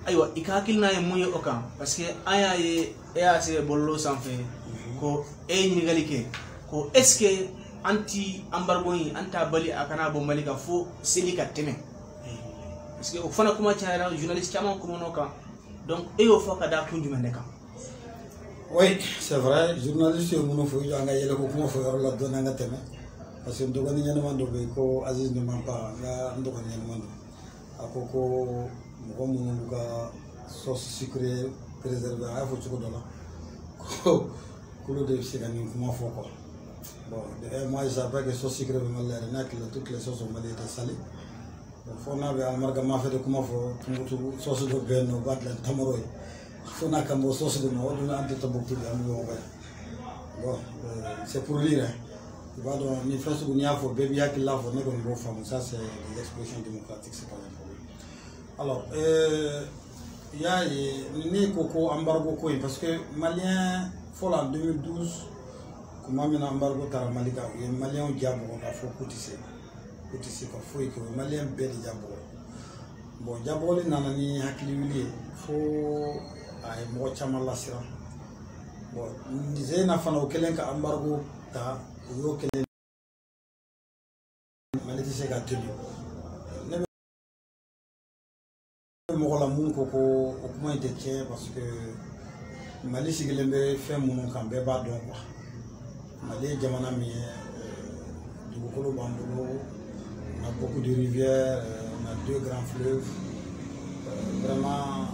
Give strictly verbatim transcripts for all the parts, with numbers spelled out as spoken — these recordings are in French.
aywa ikakil na muye okan parce que aya ye ya se bollo sanfé ko e ni galike ko est ce que anti embargo yi anta bali akana bo malika fo selika teme parce que o fana kuma tiara journaliste chama ko monoka donc e yo foka da kunju mendeka. Oui, c'est vrai, journaliste yo mono fo yo nga yele ko kuma fo yor la dona nga teme parce que ndogani nyana mando be ko Aziz ne mampa nga ndogani nyana mando akoko mo mo nga sauce sucrée préservée à fo chuko dola ko ko le de sigani kuma fo ko bon et moi j'appelle que sauce sucrée me l'air na que toutes les sauces ont été salées donc faut na be amargama fait de kuma fo tungutu sauce de benno bat la tamaro faut na kambo sauce de no do anti tabuktu am yo ba bon c'est pour lire il va donc ni France ou ni afo baby yak la fo ne ko bo fam ça c'est l'expression démocratique c'est pas un problème. Alors euh il y a ni koko embargo ko parce que malien faut en deux mille douze comment un embargo tara malika les maliens diabo on a faut cotiser cotiser ko faut que malien bel diabo bon diabo le nanani hakli wili faut ay mo chama la sira bon disait na fana o kelen ka embargo ta yo kelen malati se ka tenu mo la mun ko ko o kuma ite tien parce que Mali sigilembe fait mon kan be ba don quoi Mali jamana mi du Bokolo Bambolo, on a beaucoup de rivières, on a deux grands fleuves euh, vraiment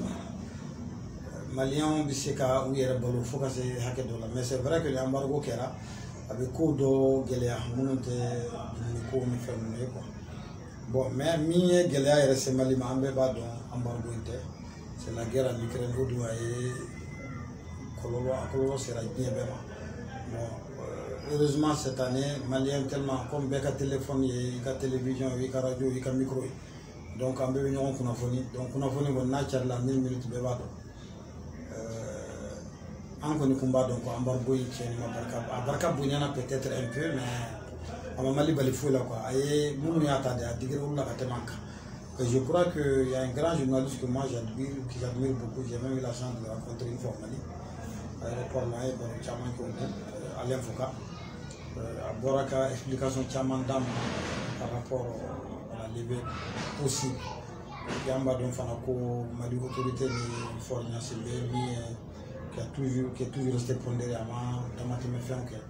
Maliens biseka ou yere bolo faut que c'est haké dola mais c'est vrai que l'embargo kera avec kodo gelea monte ko mi fermé quoi bon mais mi gelea yere c'est Mali ma ambe ba don embargo inte c'est la guerre en Ukraine où doit kololo kololo sera bien bema bon heureusement cette année Maliens tellement comme beka téléphone et ka télévision et ka radio et ka micro donc ambe ñon kuna foni donc kuna foni bon na la mille minutes be ba do encore une combat donc embargo yi ci ma barka barka bu ñana peut-être un peu mais ama Mali bali fou là quoi et munu ya tade a digre wala ka temanka et je crois que il y a un grand journaliste que moi j'admire qui j'admire beaucoup j'ai même eu la chance de le rencontrer une fois Mali à l'aéroport là et bon chaman ko Alain Foucault à Boraka explication chaman dam par rapport à la levée possible yamba don fana ko Mali autorité ni fornya sembe ni qui a toujours qui est toujours resté pondéré à moi tamati me fait que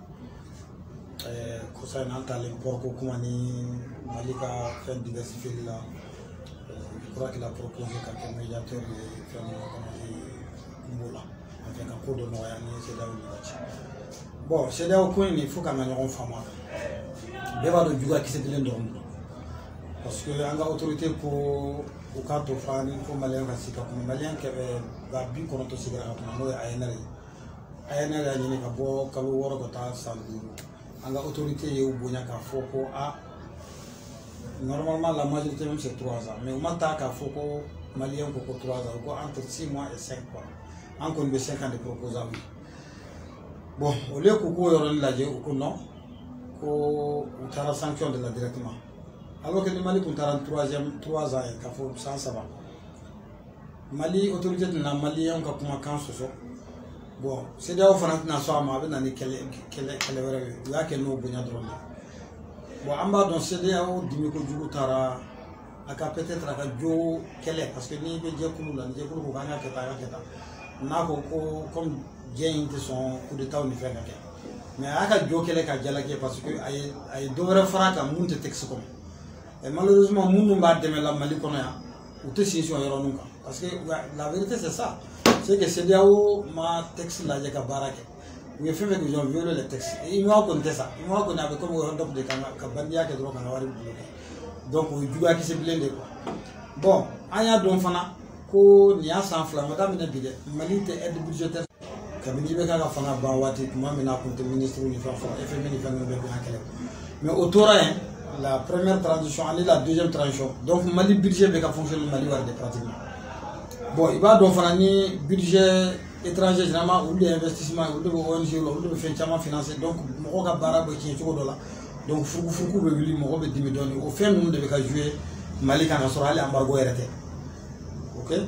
euh cosa nanta l'import ko kuma ni Malika fait diversifier là je crois qu'il a proposé quelques médiateurs de faire comme Kumbola avec un cours de noya ni c'est là où il va bon c'est là où il faut qu'on ait un femme beba do juga qui s'est de l'endormi parce que anga autorité pour au cas de Fani pour Malien Kassika comme Malien qui avait la bi konoto sigara comme no ayenare ayenare ni ka bo kalu woro ko ta sandu anga autorité ye ubonya ka foko a normalement la majorité même c'est trois ans mais au mata ka foko Malien ko trois ans ko entre six mois et cinq mois encore be cinq ans de proposal bon au lieu ko ko yoro la je ko non ko utara sanction de la directement alors que le Mali compte trente-troisième trois ans et faut cent ça va Mali autorité de la Mali on ka kuma kan soso bon c'est d'ailleurs fana na so ma be na ni kele kele kele wara ya ke no bunya drone bon amba don c'est d'ailleurs dimi ko jugu tara aka peut-être aka jo kele parce que ni be je kulu la je kulu ko gana ke ta ke ta na ko ko comme gain de son coup de temps ni fait ka mais aka jo kele ka jala ke parce que ay ay do wara faraka munte texte comme et malheureusement nous va demain la Mali qu'on a ou te situation yoro parce que la vérité c'est ça c'est que c'est là où ma texte là j'ai barake il fait que j'ai violé le texte et il m'a conté ça il m'a conté avec comme on doit de kabandia que droit kana wari donc on juga qui se blende quoi bon aya don fana ko ni a sans flamme madame ne bide Mali te aide budgétaire kabini be kala fana ba wati kuma mina compte ministre ni fa fa F M ni fa no be kala mais au torain la première transition, allez la deuxième transition. Donc Mali budget va fonctionner Mali va être pratiquement. Bon, il va donc faire un budget étranger généralement ou des investissements ou des O N G ou des financements financiers. Donc mon gars barab qui est tout là. Donc Foukou Foukou veut lui mon gars dix millions. Au fin nous devons jouer Mali quand on sera allé embargo R T. Ok.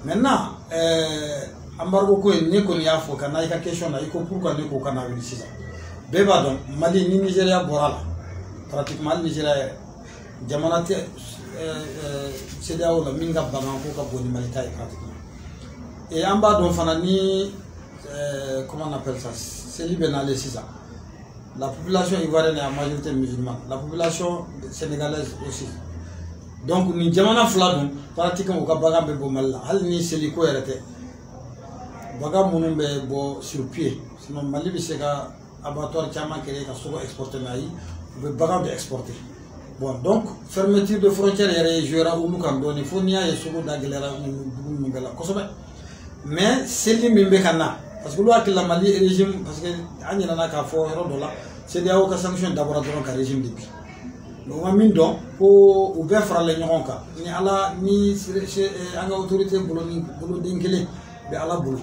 Maintenant, euh, embargo ko ne ko ya fo kana ika question na iko pourquoi ne ko kana wili sisa. Beba donc Mali ni Nigeria borala. Pratiquement Nigeria jamanate euh c'est là où la minga bagan ko ka boni Mali tay pratiquement. Et en bas donc fana ni euh, comment on appelle ça, c'est libéral sisa. La population ivoirienne est en majorité musulmane, la population sénégalaise aussi. Donc ni jamana fladum pratiquement au kabaga be bo malla hal ni seliko erete baga munum be bo sur pied sinon Mali bi sega abattoir chama kéré ka soko exporter nayi be baga be exporter. Bon donc fermeture de frontières yere jouera ou kan doni fonia ye soko daglera mu bela kosobe mais seli mimbe kana parce que lo akila Mali régime parce que anyina na ka fo hero dola c'est dia o ka sanction d'abord ka régime depuis. Donc, on pour ouvrir les gens ni ala ni anga autorité bolo ni bolo dingele be ala bolo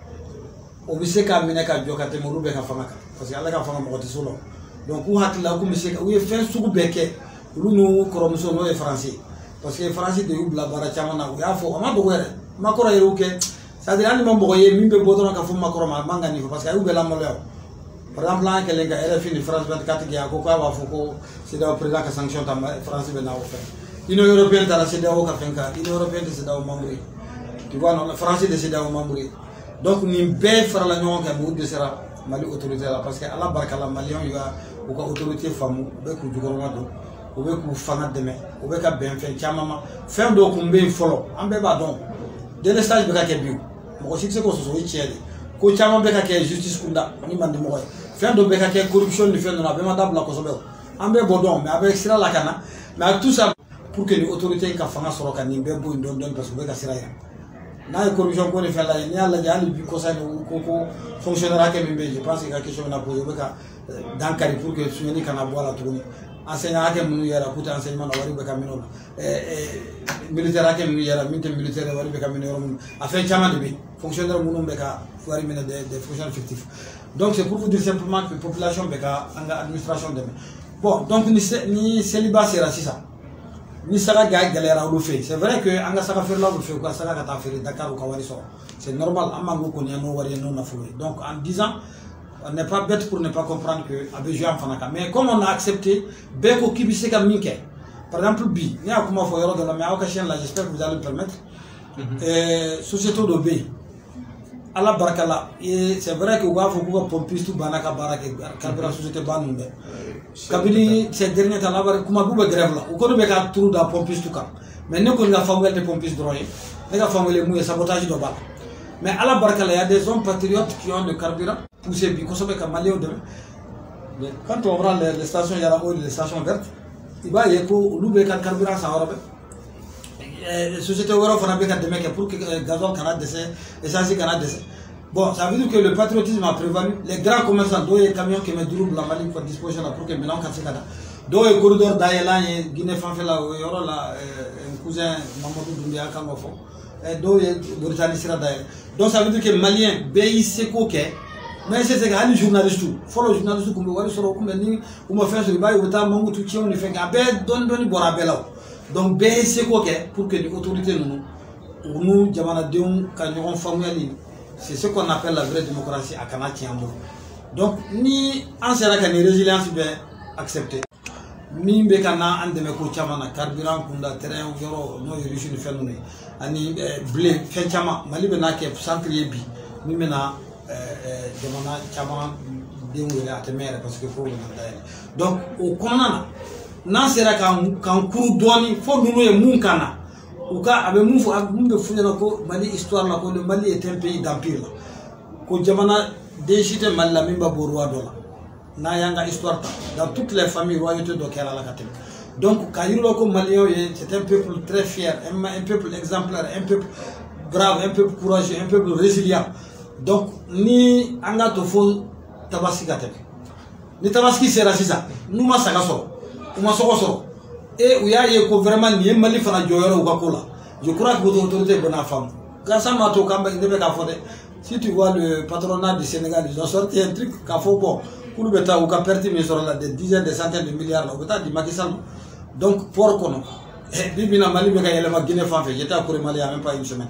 o bise ka mine ka joka te mo be ka fanga parce que ala ka fanga mo solo donc ou hatla ko mise ka ou fin sugu beke lu no koromso no e français parce que français de ubla bara chamana ya fo ma do were makoro yeru ke ça dire ani mo mo ye mimbe bodon ka fo makoro ma manga ni parce que u be la mo lew. Par exemple, là, quelqu'un qui a fait France vingt-quatre qui a beaucoup à Foucault, c'est le président qui a sanctionné la France. L'Union européenne, c'est la C D A O qui a fait l'Union européenne, c'est la C D A O Mambouri. Tu vois, la France, c'est la C D A O Mambouri. Donc, nous devons faire la union qui a beaucoup de sera Mali autorité là, parce qu'à la barque, la Malion, il y a une autorité femme, il y a une gouvernement, il y a une fanat demain, il y a une bien fait, il y a une fin de combat follow. En béba donc, dès le stage, il y a un bio. Moi aussi, c'est que ce soit ici. Ko chama beka ke justice kunda ni mandi mo fin do beka ke corruption ni fin na be madab la ko sobe ambe bodon mais avec sira la kana mais tout ça pour que les autorités ka fanga soro kan ni be bo ndon don parce que beka sira ya na corruption ko ni fait la ni ala jali bi ko sa ko ko fonctionnaire ke mbe je pense que la question na poser beka dankari pour que suñu ni kana bola tourner enseignant ke munu yara puta enseignement na wari beka mino eh militaire ke munu yara minte militaire wari beka mino afin chama de bi fonctionnaire munu beka wari mino des fonctionnaires fictifs. Donc c'est pour vous dire simplement que la population beka anga administration de bon donc ni ni célibat c'est raciste ni sara ga galera lu fait c'est vrai que anga sara faire là lu fait quoi sara ka faire Dakar ou Kawari so c'est normal amma ngo ko no wari no na foué donc en disant on n'est pas bête pour ne pas comprendre que a besoin fanaka mais comme on a accepté beko kibise ka minke par exemple bi ni akuma fo yoro de la mais occasion là j'espère que vous allez me permettre euh société de B à la barkala et c'est vrai que wa fo ko pompiste banaka baraka carburant société banumbe kabili ces derniers temps là kuma buba grève là ou ko be ka trou da pompiste ka mais ne ko nga famel de pompiste droit ne ga famel mu sabotage do bal mais à la barkala il y a des hommes patriotes qui ont le carburant poussé bi ko sobe ka maléo de quand on prend les, les stations il y a les stations vertes il va y ko lube ka carburant ça wara be société wara fana be ka de mec pour que gazole kana décès essence kana décès bon ça veut dire que le patriotisme a prévalu les grands commerçants do les camions qui mettent double la Mali pour disposition là pour que maintenant quand c'est là do les corridors d'ailleurs Guinée fanfé là yoro là un cousin Mamadou Doumbia kan fo et do les Britanniques là d'ailleurs donc ça veut dire que malien B C ko ke mais c'est c'est que les journalistes follow journalistes comme wari soro comme ni ou me faire sur bail ou ta mangu tout tient on fait que don don bora bela donc B C ko ke pour que les autorités nous nous jamana deum ka ñu formel c'est ce qu'on appelle la vraie démocratie à Kanati Ambo. Donc, ni en sera que ni résilience bien acceptée. Ni bekana ande me ko chamana carburant kunda terrain yoro no yorishi ni fenune ani blé fen chama mali be na ke centre yebi ni mena euh demana chama dengue la temere parce que faut na dai donc au konana na sera kan kan kuru doni fo nuno e mun kana uka abe mun fo mun be funyana ko mali histoire la ko le Mali est un pays d'empire ko jamana déchité malla mimba bo roi dola na yanga histoire dans toutes les familles royauté do kera la katel donc kayiro ko malien c'est un peuple très fier un peuple exemplaire un peuple brave un peuple courageux un peuple résilient donc ni anga to fo tabaski gatel ni tabaski sera sisa numa saga so uma soko so et où y a ko vraiment ni mali fana joyoro ko kola je crois que votre autorité bonne femme grâce à ma to kamba ndebe ka fode si tu vois le patronat du Sénégal ils ont sorti un truc qu'a faut bon pour le ou qu'a perdu mais sur des dizaines des centaines de milliards là au beta di Macky Sall donc pour kono et bibina mali be ka yelema Guinée fan fait j'étais à Mali il y a même pas une semaine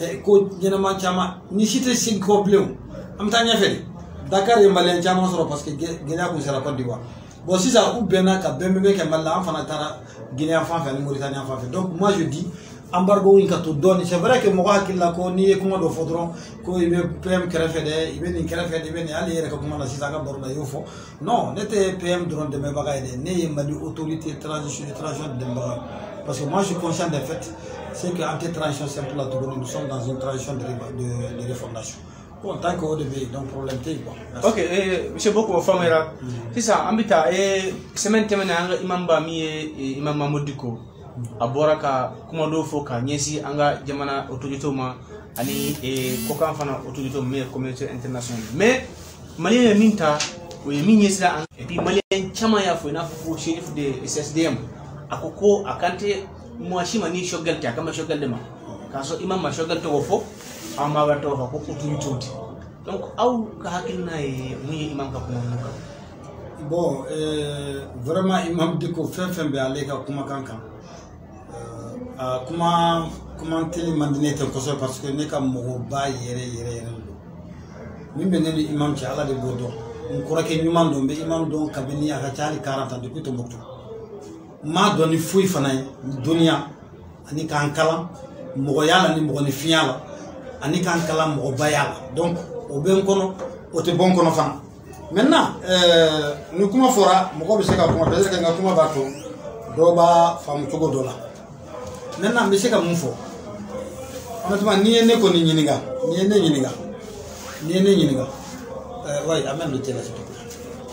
ko ñenama chama ni cité sing complet am ta nya feli Dakar e malien chama soro parce que Guinée ko sera Côte d'Ivoire bon si ça ou bien ka bembe ke malla am fana tara Guinée en fa ni Mauritanie en fa donc moi je dis embargo in ka to doni c'est vrai que mo hakilla ko ni e kuma do fodron ko ibe P M krefede ibe ni krefede ibe ni ali yere ko kuma na sisa ka borda yofo non n'était P M drone de me bagaille ne mali autorité transition de transition de bagaille parce que moi je suis conscient des faits c'est que entre transition simple là nous sommes dans une transition de de, de refondation bon tant que au début donc problème t'es quoi ok eh monsieur beaucoup famera c'est ça ambita eh semaine temena anga imam ba mi imam Mamadou abora ka kuma do fo ka nyesi anga jamana autorité ma ani e ko kan fana autorité mais communauté internationale mais malien minta o mi nyesi la et puis malien chama ya fo na fo chef de S S D M akoko akante mo shima ni shogal ta kama shogal de ma kaso imam ma shogal to fo amma ga to ko autorité donc aw ka hakilna e muy imam ka kuma nuka bon euh vraiment imam diko fen fen be ale ka kuma kankan Uh, kuma kuma teli mandine te koso parce que ne ka mogo ba yere yere yere do min be ne imam ci ala de bodo on kora ke nyuma do be imam do kabini aka chali quarante ans depuis Tombouctou ma doni fuy fanay dunia ani kan kala mogo yala ni mogo ni fiala ani kan kala mogo ba yala donc o ben kono o te bon kono fan maintenant euh ni kuma fora mogo be se ka kuma be se ka kuma ba to do ba fam to go do la maintenant monsieur ka mun fo honnêtement ni ne ko ni ñiniga ni ne ñiniga ni ne ñiniga euh ouais amène le thé là s'il te plaît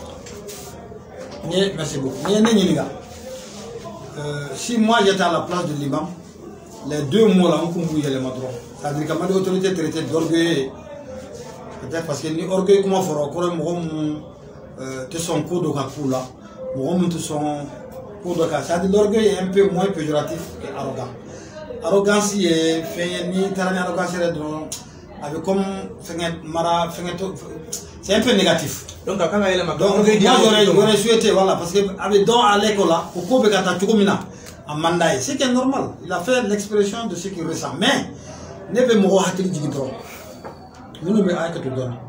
ni merci beaucoup ni ne ñiniga euh si moi j'étais à la place de l'imam les deux mots là on peut les madro ça veut dire que ma autorité traité d'orgueil peut-être parce que ni orgueil comment foro ko mo euh te son ko do ka kula mo te son pour le cas, c'est-à-dire l'orgueil est un peu moins péjoratif que arrogant. Arrogance est fait ni tarani arrogance avec comme mara c'est un peu négatif. Donc quand il a donc moi j'aurais souhaité voilà parce que avec don à l'école là au cours de kata tukumina en mandat c'est que normal il a fait l'expression de ce qu'il ressent mais ne peut mo hakili jigidro munu be ay ka to don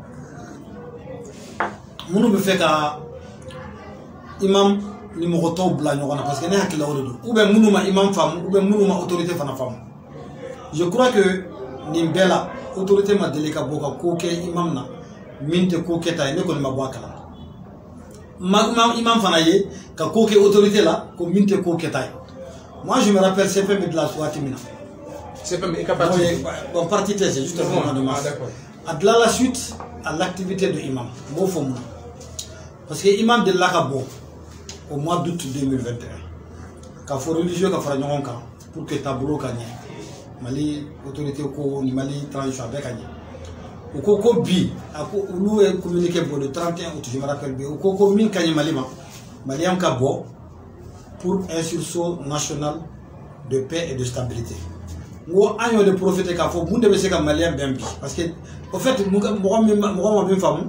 munu be fait ka imam ni mo to bla ñogona parce que ne hakila wala do ou ben munuma imam fam ou ben munuma autorité fana fam je crois que ni bela autorité ma delika boka ko ke imam na minte ko ke tay ne ko ma boakala magma imam fana ye ka ko ke autorité là ko minte ko ke tay moi je me rappelle C P M de la Soatimina C P M est capable bon parti c'est juste un moment de masse à de la suite à l'activité de imam mo fomuna parce que imam de la ka bo au mois d'août deux mille vingt et un ka fo religieux ka fara ñongon kan pour que tableau ka ñe mali autorité ko ni mali transition avec ka ñe o ko ko bi ako ulu e communiqué bo le trente et un août je me rappelle bien o ko ko min ka ñe mali ma mali am ka bo pour un sursaut national de paix et de stabilité ngo año de profiter ka fo munde be se ka malien ben bi parce que au fait mo mo mo bin famu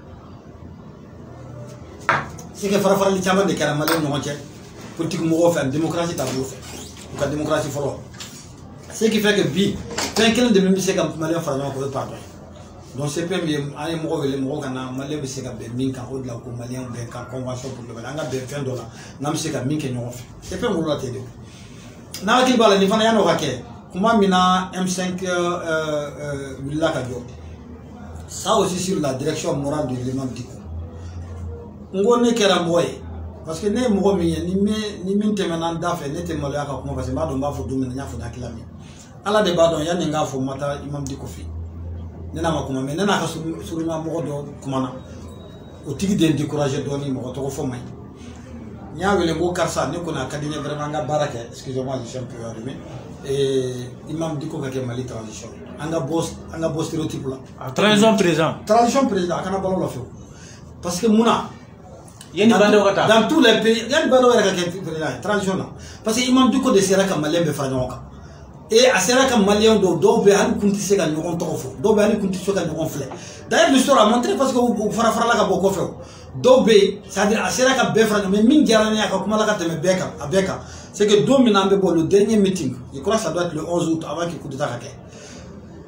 c'est que fara fara li chama de kala malien no ché politique mo fait démocratie ta bo fait ka démocratie folo ce qui fait que bi cinq ans de même c'est ka malien fara no ko pardon donc c'est pas bien ay mo wele mo kana malien be se ka be min ka odla ko malien be ka convention pour le anga be vingt dollars nam se ka min ke no fait c'est pas ngolo la télé na ki bala ni fana yano hake kuma mina M cinq euh villa ka jo ça aussi sur la direction morale de l'imam Diko ngone kera moy parce que ne mo mi ni me ni min temena ndafe ne te mala ka kuma parce que ba do ba fo do mena nya fo dakilami ala de ba do ya ne nga fo mata imam Diko fi nena ma kuma me nena ka suru ma mo do kuma na o tigi de décourager do ni mo to fo may nya wele mo karsa ne ko na kadine vraiment nga baraka excusez-moi je suis un peu arrivé et imam Diko ka ke mali transition anga boss anga boss stéréotype là transition président transition président kana balo la fo parce que muna yeni bando kata dans tous les pays yeni bando ka ke président transition là parce que imam Diko de sera ka malien be fañon ka et a sera ka malien do do be han kunti se ka ñokon to fo do be han kunti se ka ñokon flé d'ailleurs l'histoire a montré parce que fara fara la ka boko fo do be c'est-à-dire a sera ka be fañon mais min jarane ka kuma la ka teme beka abeka c'est que deux minambe bon le dernier meeting je crois que ça doit être le onze août avant qu'il coup d'état ka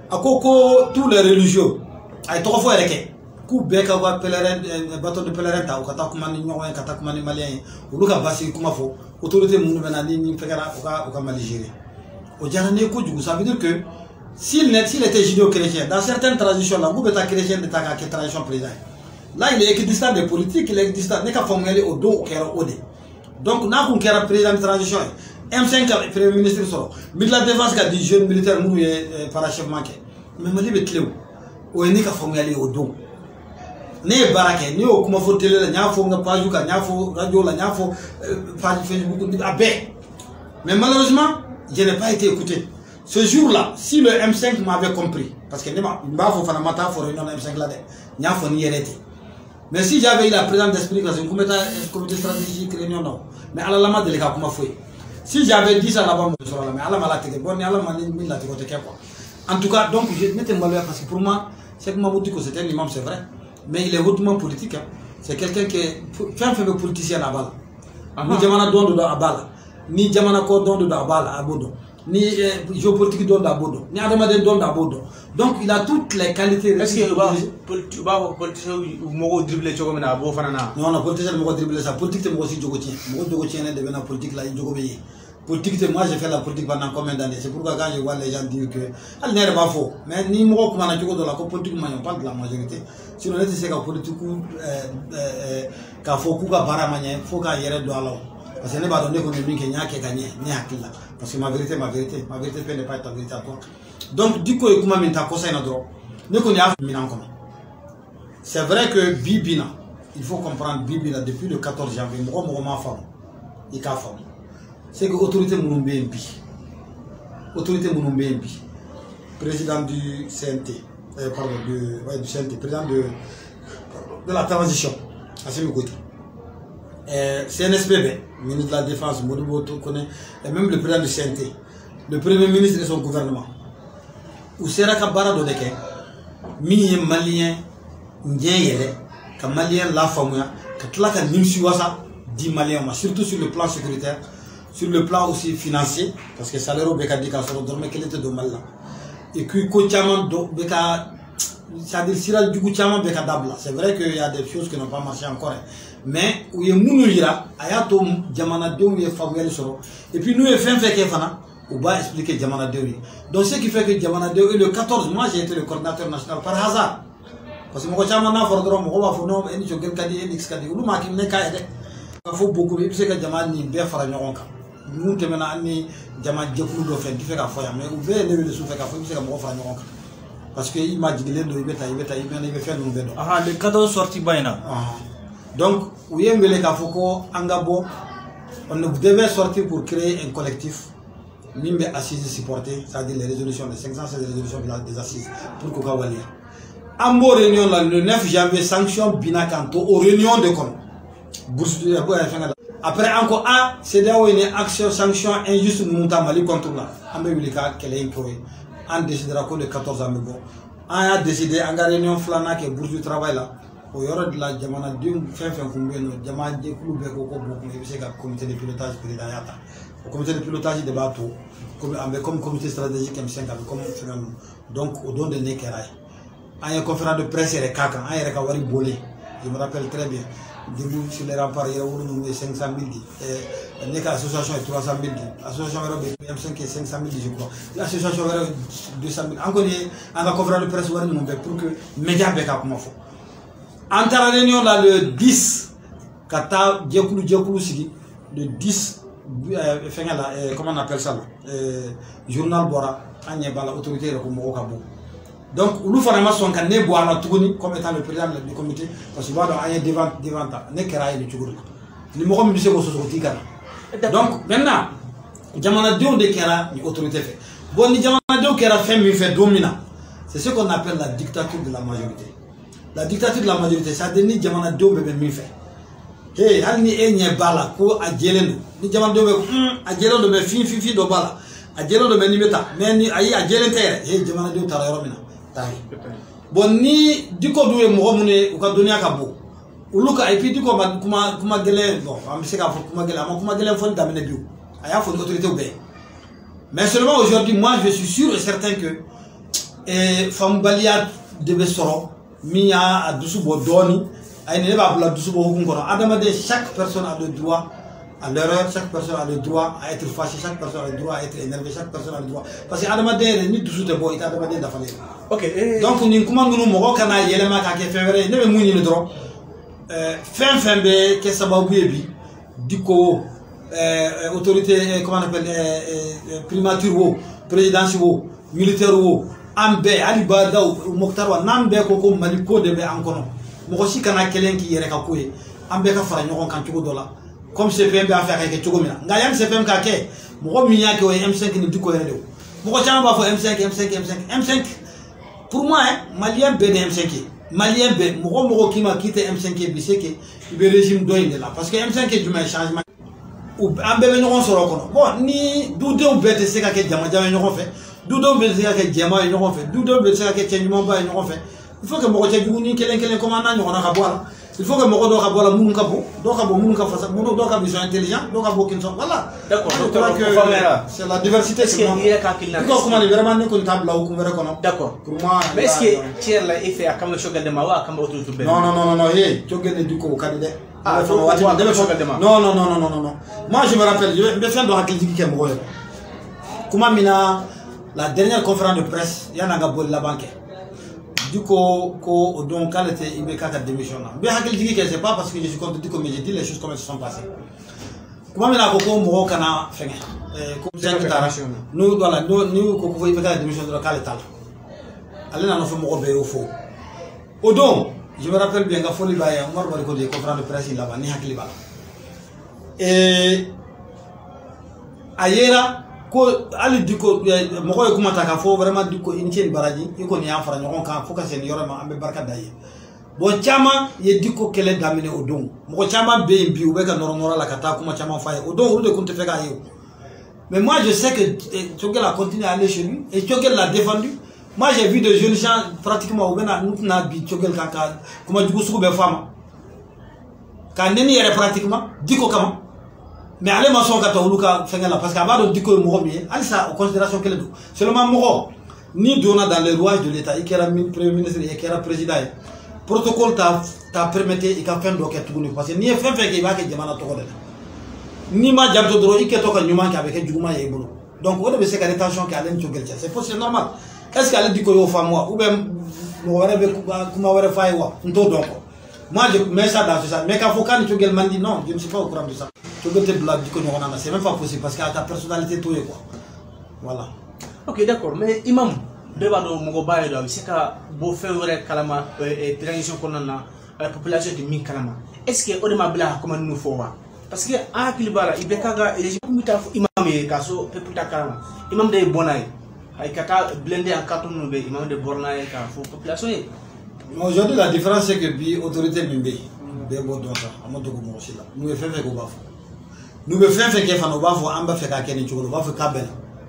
à Coco, tous les religieux, à trois fois avec ku beka wa pèlerin bateau de pèlerin ta ukata kumani nyowa kata kumani malien uluka basi kuma fo autorité munu benani ni fekara uka uka maligéré au jarane ko djugu ça veut dire que s'il n'est s'il était judéo-chrétien dans certaines traditions là vous beta chrétien de ta ka tradition président là il est équidistant des politiques il est équidistant ne ka formulé au do kera ode donc na kun kera président de transition M cinq premier ministre soro ministre de la défense ka di jeune militaire munu e parachef manqué mais mali betleu o ni ka formulé au do ne barake ni o kuma fo télé la nyafo nga page ka nyafo radio la nyafo page Facebook abe mais malheureusement je n'ai pas été écouté ce jour-là si le M cinq m'avait compris parce que ne m'a faut fana mata fo réunion M cinq là de nyafo ni yerete mais si j'avais eu la présence d'esprit que c'est comité comité stratégique réunion non mais ala lama de ka kuma fo si j'avais dit ça là-bas sur la mais ala mala teke bon ala mani min la teke quoi en tout cas donc je n'étais malheureux parce que pour moi c'est que Mamoudou Diko c'était un imam c'est vrai. Mais il est hautement politique. Hein. C'est quelqu'un qui est fait un peu politicien à Bala. Ni Jamana Dondo à Bala. Ni Jamana Ko Dondo à Bala à Bodo. Ni géopolitique Dondo à Bodo. Ni Adamade Dondo à Bodo. Donc il a toutes les qualités. Est-ce que tu vas politicien ou Mogo dribbler Chogomena à Bofanana? Non, non, politicien Mogo dribbler ça. Politique c'est Mogo si Jogotien. Mogo Jogotien est devenu politique là, il Jogobeye. Politique, moi j'ai fait la politique pendant combien d'années? C'est pourquoi quand je vois les gens dire que elle n'est pas faux. Mais ni moi comme on a dit que la politique, on parle de la majorité. Si on est c'est que la politique, qu'il faut que bara mania, faut qu'il y ait de l'eau. Parce que n'est pas donné qu'on est bien qu'il y a qui gagne, ni à qui là. Parce que ma vérité, ma vérité, ma vérité peut ne pas être ta vérité à toi. Donc du coup, comment m'inta cosa ina droit? Ne connaît pas minan comment. C'est vrai que Bibina, il faut comprendre Bibina depuis le quatorze janvier, moi moi ma femme, il a femme. C'est que l'autorité Mounoumbe M P, autorité Mounoumbe M P, président du C N T, euh, pardon, de, ouais, du C N T, président de, de la transition, Assimi Goïta, C N S P B, ministre de la Défense, Modibo connaît, et même le président du C N T, le premier ministre de son gouvernement, où sera Kabara Dodeke, mi malien, Ndiéyele, que malien la famille, que Tlaka Nimsiwasa, dit malien, surtout sur le plan sécuritaire. Sur le plan aussi financier, parce que salaire au Beka dit qu'à ce moment qu'elle était de mal là. Et que Kochaman Beka, c'est-à-dire Siral du Kochaman Beka Dabla. C'est vrai qu'il y a des choses qui n'ont pas marché encore. Mais où il y a Mounouira, Ayato Djamana Deou est favorable sur. Et puis nous, il fait un fait qu'il fana, on va expliquer Djamana Deou. Donc ce qui fait que Djamana Deou est le quatorze, moi j'ai été le coordinateur national par hasard. Parce que mon Kochaman a fordron, mon roi Fono, et je gagne Kadi, et Nix Kadi, ou Maki Neka. Il faut beaucoup, il sait que Djamana n'est bien Faranyoronka. Nous te menons Djama Djekoulou de faire qui fait qu'à foyer, mais vous verrez le sous fait qu'à foyer, c'est comme on fait parce qu'il m'a dit que les deux il va faire nous verrons. Ah, les quatorze sorties baina. Donc, oui, mais les Kafoko, Angabo, on devait sortir pour créer un collectif, Mimbe Assises supporter, c'est-à-dire les résolutions, les cinq cent seize résolutions des assises pour Kokawalia. Ambo réunion le neuf janvier, sanction Binakanto, aux réunions de com. Après encore, ah, c'est d'ailleurs une action, sanction injuste nous Mali contre là. Américain, qu'elle est imposée. On décidera que le quatorze août. On a décidé, en réunion flana que bourse du travail là. Au yoro de la Djamana Dum, fin fin combien de Djamana de Koulou Beko, c'est le comité de pilotage président. Le comité de pilotage de bateau, comme comité stratégique M cinq, comme donc au don de Nekeraï. À une conférence de presse, il y a Kaka, il y a Kawari Bolé. Je me rappelle très bien. Debout sur les remparts, il y a cinq cent mille. L'association est trois cent mille. L'association est M cinq est cinq cent mille, je crois. L'association est deux cent mille. Encore une conférence de presse, pour que les médias soient comme il faut. Entre la réunion, là, le dix, Kata, Djekoulou, Djekoulou, Sigi, le dix, euh, comment on appelle ça, euh, journal Bora, Agnébala, autorité de Komoro. Donc, nous faisons son canet boire la tournée comme étant le président du comité, parce que nous avons un devant devant ta, n'est qu'à y aller. Nous avons mis ce que ce donc, maintenant, Djamana Deou de Kera, l'autorité fait. Bon, ni Djamana Deou Kera fait, mais fait dominant. C'est ce qu'on appelle la dictature de la majorité. La dictature de la majorité, ça donne Djamana Deou mais bien fait. Hey, hal ni e nye bala ko a jelendo. Ni Djamana Deou a jelendo mais fin fin fin do bala. A jelendo mais ni meta, mais ni ayi a jelente. Hey, Djamana Deou tara yoromina. Bon ni diko doué mo mune ou ka donia ka bo uluka et puis diko ba kuma kuma gele bon am se ka kuma gele am kuma gele fon damene biu aya fon autorité ou bé mais seulement aujourd'hui moi je suis sûr et certain que et fambalia de soro mi ya adusu bo doni ay ne ba bla dusu bo hukun kono adama de chaque personne a le droit à l'erreur, chaque personne a le droit à être fâché, chaque personne a le droit à être énervé, chaque personne a le droit parce que adama de ni dusu de bo ita adama de da fale. OK. Donc ni kuma ngunu mo kana yelema ka ke fevre ne be muni ni dro euh fin fin be ke sababu ebi diko euh autorité comment on appelle euh primature wo présidence wo militaire wo ambe ali bada moktar wa nambe ko ko mali ko de be ankono mo ko sikana kelen ki yere ka koye ambe ka fara nyokon kan tugo dola comme C P M be affaire ke tugo mina nga yam C P M ka ke mo ko minya ke o M cinq ni diko yere de mo ko chama ba fo M cinq M cinq M cinq M cinq pour moi hein malien be de M cinq malien be mo ko mo ko kima kite M cinq bi seke be régime do inde là parce que M cinq du même changement ou ambe be nyokon soro kono bon ni du de bete seka ke jama jama nyokon fe du do be seka ke jama nyokon fe du do be seka ke changement ba nyokon fe il faut que mo ko tegu ni kelen kelen comment na nyokon ka bola il faut que mo ko do ka bola mun ka bo do ka bo mun ka fasa mun do ka vision intelligent do ka bo kin so voilà d'accord c'est la diversité est-ce que il y a ka kilna ko comment vraiment ne ko table ou ko kono d'accord pour moi mais est-ce que tier la effet akam shogal de ma wa akam auto to non non non non hey jogene du ko kadide ah non non non non non non moi je me rappelle je vais faire de hakil digi ke mo comment mina la dernière conférence de presse yana ga bol la banque du coup ko donc quand était ibeka ka démission là mais hakil digi ke c'est pas parce que je suis contre du comme j'ai dit les choses comme elles se sont passées comment mina ko ko mo kana fenga eh ko présentation nous voilà nous nous ko ko ibeka démission de la tal allez na no fo mo be au faux au donc je me rappelle bien que Foli Baye, Omar Bariko des conférences de presse là-bas, ni hakili bala. Et ailleurs, ko ali diko moko ko mata ka fo vraiment diko inchen baraji iko ni afara nyoko kan fo ka sen yorama ambe barka daye. Bon chama ye diko kele damine odon. Moko chama be bi ube ka normora la kata kuma chama faye odon de kunte feka yo. Mais moi je sais que Tchogel a continué à aller chez lui et Tchogel l'a défendu. Moi j'ai vu des jeunes gens pratiquement au Bénin, nous n'avons pas Tchogel Kaka, comme du coup, sous les femmes. Quand on est pratiquement, dit comment. Mais allez, ma soeur, quand on a fait la parce qu'avant de dire que moi, allez ça en considération qu'elle est. Seulement, moi, ni donna dans les rouages de l'État, il y a un premier ministre, il y a un président. Le protocole t'a permis de faire un document tout le monde. Parce que ni un fait qu'il va que Djamana Togodela. Ni ma Djabdo Dro, il y a un document qui avait Djouma et Bolo. Donc, on devait se faire attention qu'elle ait Tchogel. C'est possible, normal. Est-ce qu'elle dit que yo femme ou bien moi je mets ça dans ça mais quand faut quand tu m'a dit non je ne suis pas au courant de ça tu peux te blaguer que c'est même pas possible parce que ta personnalité tout est quoi voilà ok d'accord mais imam débat do mo baye do c'est que bo faire kalama transition qu'on a la population de min kalama est-ce que on ma bla comment nous faut parce que a kilibara ibeka ga régime imam e kaso peuple ta kalama imam de bonay ay kata blender en carton be imam de borna et ka fo population. Aujourd'hui la différence c'est que bi autorité bimbe be bo donc amado ko mo sila nous e fefe ko bafo nous be fefe ke fano bafo amba fe ka keni chugo bafo kabel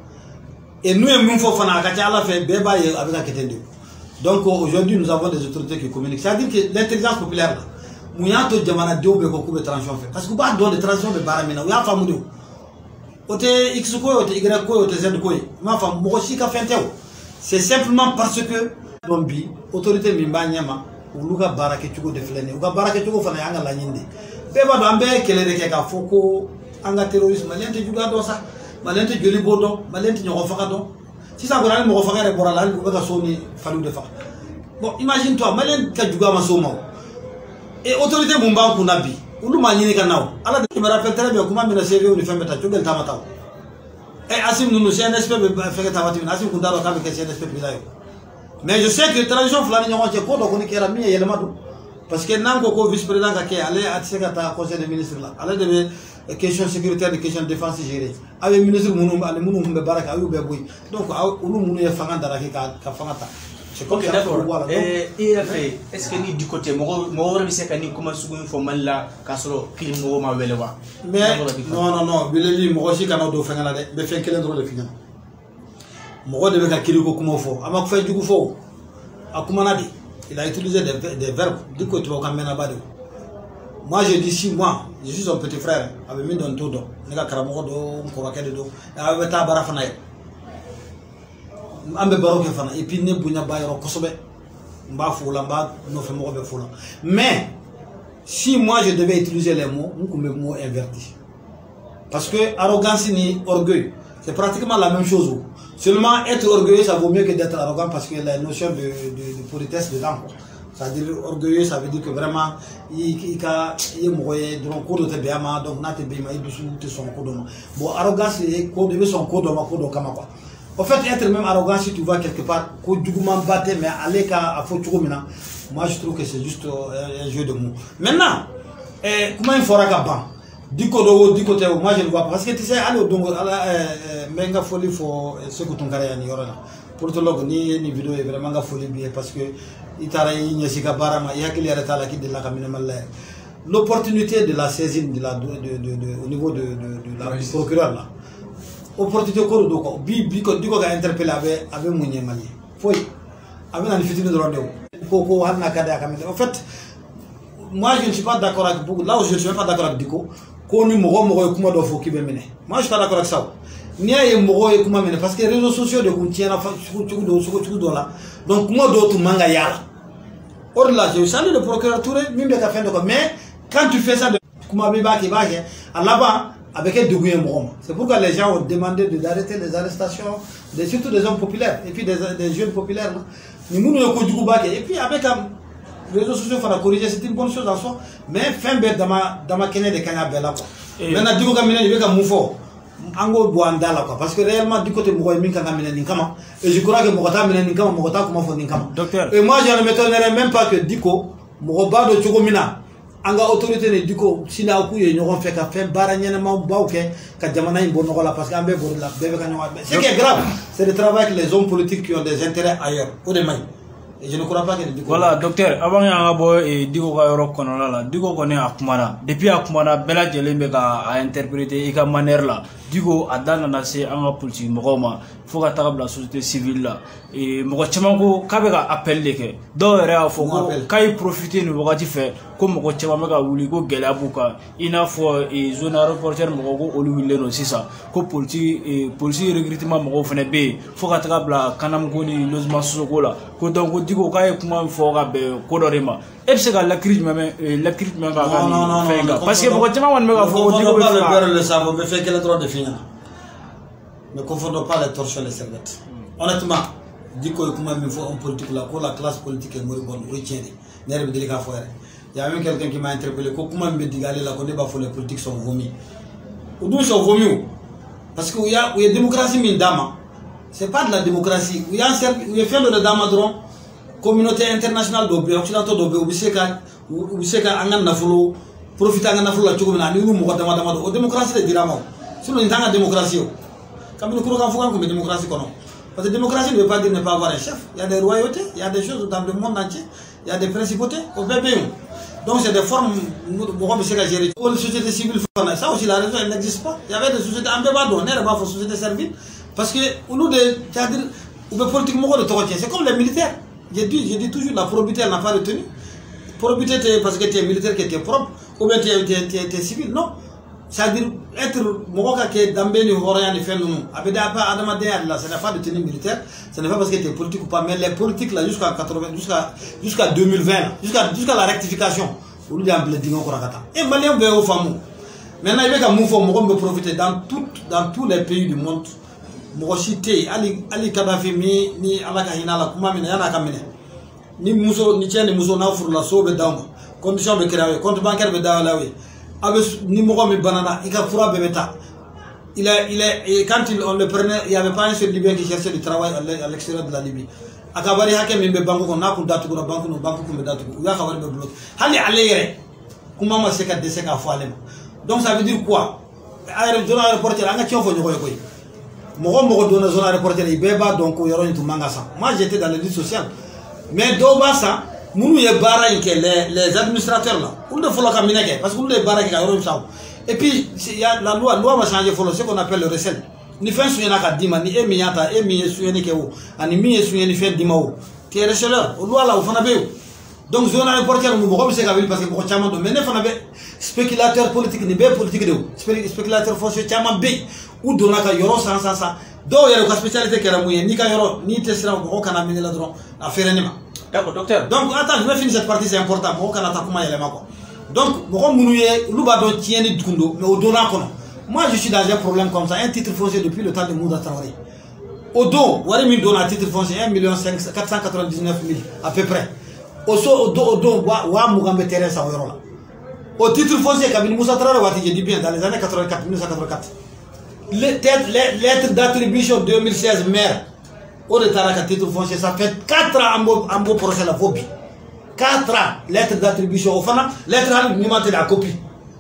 et nous e mun fo fana ka ala fe be ba ye avec aketende. Donc aujourd'hui nous avons des autorités qui communiquent, c'est à dire que l'intelligence populaire là muya to jamana de be ko ko be transition fait parce que ba do de transition be baramina ya famu do ote X ko ote Y ko ote Z ko ma fam mo si ka fentew c'est simplement parce que dombi autorité mi ba nyama uluka barake tugo de flene uka barake tugo fana yanga la nyinde be ba do ambe kelere ke ka foko anga terrorisme lente juga do sa malente joli bodo malente nyoko faka do si ça ko dal mo faka re borala ko ka soni falu de fa bon imagine toi malente ka juga ma soma et autorité bumba ko nabi ulu manyini kanao ala de me rappelle très bien comment mina C V ou ni fembe ta tugel tamata et asim nous C N S P be feke tawati asim ko dalo ka be C N S P bilayo mais je sais que transition flani nyoko che ko do ko ni kera mi yelema do parce que nango ko vice président ka ke ale atseka ta conseil des ministres là ala de question sécuritaire de question défense gérée avec ministre munu ale munu be baraka ayu be boy donc ulu munu ya fanga dara ka ka fanga ta. Ok, d'accord. Et il a fait, est-ce que ni du côté, moi, moi, je sais que ni comment se fait mal là, quand qu'il me m'a vu là. Mais non, non, non, Billy, moi aussi, quand on doit faire la dette, mais fait quel endroit de finir. Moi, je devais faire qu'il faut comment faut. À fait du coup faut. À comment dit, il a utilisé des, des verbes. Du coup, tu vas quand même là-bas. Moi, je dis si moi, je suis son petit frère, avec mis dans tout dos, n'est-ce pas, Karamoro do, Korakade do, avec ta barafanaï. ambe baroke fana et puis ne bunya bayro kosobe mba foula mba no fe mo be foula. Mais si moi je devais utiliser les mots, nous les mots invertis. Parce que arrogance ni orgueil, c'est pratiquement la même chose. Seulement être orgueilleux, ça vaut mieux que d'être arrogant parce que la notion de, de, de politesse dedans. C'est-à-dire orgueilleux, ça veut dire que vraiment, il y a un cours de tebéama, donc n'a tebéama, il y a son cours de ma. Bon, arrogance, c'est son cours de ma, cours de kama quoi. En fait, être même arrogant, si tu vois quelque part, mais aller à Foturumina, moi je trouve que c'est juste un jeu de mots. Maintenant, eh, comment il faudra qu'à ban? Du côté, du côté, moi je ne vois pas. Parce que tu sais, allez au Dongo, à la Menga Folie, il faut ce que ton carrière n'y aura là. Pour te log, ni ni vidéo est vraiment folie bien parce que il t'a réuni, il y a barama, il y a qu'il y a la qui de la camine malais. L'opportunité de la saisine de la, de, de, de, de, au niveau de, de, de la, du procureur là. Opportunité de quoi? Bi, bi, du coup, interpellé avec, avec mon yémali. Foi. Avec un futur de rendez-vous. Coco, Hanna Kada Kamine. En fait, moi je ne suis pas d'accord avec beaucoup. Là où je ne suis pas d'accord avec Diko, qu'on nous mourra, mourra, comment doit faut qu'il me mène. Moi je ne suis pas d'accord avec ça. Ni a eu mourra et comment mène. Parce que les réseaux sociaux de Koutiens, donc moi d'autres manga yara. Or là, je salue le procureur Touré, même de café de quoi. Mais quand tu fais ça de comment biba qui va, à là-bas, avec un dégoût. C'est pourquoi les gens ont demandé d'arrêter les arrestations, de, surtout des hommes populaires, et puis des, des jeunes populaires. Nous nous et puis avec un réseau social, il faut corriger, c'est une bonne chose en soi. Mais fin bête dans ma dans ma kenya de Kenya bella quoi. Maintenant, du coup, comme il y a un mouvement, ango boanda là quoi. Parce que réellement, du côté Mouroy Minka Kamina Ninkama, et je crois que Mourata Mina Ninkama, Mourata comment faut Ninkama. Docteur. Et moi, je ne m'étonnerais même pas que Diko, Mouroba de Chogomina, anga autorité ne Diko, si là où ils n'auront fait qu'à faire baranièrement bauke, qu'à Jamana in Bonola, parce qu'un bébé la bébé Kanyama. Ce qui est grave, c'est le travail que les hommes politiques qui ont des intérêts ailleurs, au demain. Et je ne crois pas que Diko. Voilà, docteur, avant qu'il y ait un boy et Diko Kayorok Konola, Diko connaît Akumana. Depuis Akumana, Bella Jelembeka a interprété et manière là. Diko a dans la C en politique, Mogoma, faut que la société civile là. Et Mogachamango, Kabeka appelle les quais. Dans le réel, faut qu'il profite de Mogati fait, comme Mogachamaka ou Ligo Gelabuka, il a fait et zone reporter Mogo ou Louis aussi ça. Comme politique et politique recrutement Mogo Fenebe, faut que la Kanamgoni, Losma Sogola, que Diko Kay, comment faut que Kodorema. Et c'est la crise même, la crise même. Non, non, non, parce que Mogachaman ne me pas le savon, mais fait qu'elle a trop de finir. Ne confondons pas les torches et les serviettes. Honnêtement, Diko comment il faut en politique là, pour la classe politique est moribonde, retiens. Il y a même quelqu'un qui m'a interpellé, comment il me dit là, que les politiques sont vomis. Où sont vomis? Parce qu'il y a une démocratie, mais dama. C'est pas de la démocratie. Il y a fait le dama drone, communauté internationale d'Obé, occidentale d'Obé, Obiseka, Obiseka, Angan Nafolo, profiter Angan Nafolo, la Tchoukoumina, nous, Mogadama, la démocratie de Diramo. Sinon, il y a une démocratie. Comme nous croyons comme une démocratie. Parce que la démocratie ne veut pas dire ne pas avoir un chef. Il y a des royautés, il y a des choses dans le monde entier, il y a des principautés au B B. Donc c'est des formes, nous devons gérer. Pour les sociétés civiles, ça aussi la raison, elle n'existe pas. Il y avait des sociétés en Bébado, on n'est pas pour sociétés serviles. Parce que nous, c'est-à-dire, ou politique de Torotien, c'est comme les militaires. J'ai dit, j'ai dit toujours, la probité, elle n'a pas retenu. Probité, parce que tu es militaire, que tu es propre, ou bien tu es civil, non. C'est-à-dire, être Mokoka qui est d'Ambé, Horayan, et fait nous. Avec des Adamade, là, ce n'est pas de tenue militaire, ce n'est pas parce que tu es politique ou pas, mais les politiques, là, jusqu'à quatre-vingts, jusqu'à jusqu'à deux mille vingt, jusqu'à jusqu'à la rectification, on lui a un bléding au Korakata. Et Malien veut au fameux. Maintenant, il y a un mouvement, Moko peut profiter dans, tout, dans tous les pays du monde. Mokoshite, Ali, Ali Kadhafi, ni Alakahina, la Kumamina, Yana Kamine. Ni Mousso, ni Tien, ni Mousso, Naufur, la Sobe Down. Condition de créer, compte bancaire de Dawalawi. Avec numéro de banana, il a froid bébéta. Il est, il est, et quand il, on le prenait, il n'y avait pas un seul Libyen qui cherchait du travail à l'extérieur de la Libye. À Kabari Hakem, il me banque, on a pour datu, on a banque, on a banque, on a datu, on a Kabari me bloque. Hali Alere, comment moi c'est qu'à décès à Foualem. Donc ça veut dire quoi? Zone reporter, on a tué au fond de Royokoy. Mon mot donne zone reporter, il béba, donc il y aura une mangasa. Moi j'étais dans le lit social. Mais Dobasa, nous y barra les les administrateurs là où de follow camineke parce que nous les barra qui ont ça et puis il y a la loi loi va changer follow ce qu'on appelle le recel ni fin souena ka dima ni emi yata emi souena ke wo ani mi souena ni fin dima wo qui est receleur loi là où fana be donc zone reporter nous ko se ka parce que ko chama do mais ne fana be spéculateur politique ni be politique de spéculateur foncier chama be ou donaka yoro sans sans do yere ko spécialité kera mouye ni ka yoro ni testera ko kana mini la dron affaire ni ma. D'accord docteur. Donc attends, je vais finir cette partie, c'est important. Mo kana ta kuma yele mako. Donc mo ko munuye luba do tieni dukundo mais au dona kono. Moi je suis dans un problème comme ça, un titre foncier depuis le temps de Moussa Traoré. Au don, wari mi donne un titre foncier un million quatre cent quatre-vingt-dix-neuf mille à peu près. Au so au don au don wa wa mugambe terrain sa yoro la. Au titre foncier Kabini Moussa Traoré wati je dis bien dans les années quatre-vingt-quatre mille neuf cent quatre-vingt-quatre. Les lettres d'attribution deux mille seize maire au retard à titre foncier ça fait quatre ans en beau procès la phobie. quatre ans lettres d'attribution au fana lettre à numéro de la copie.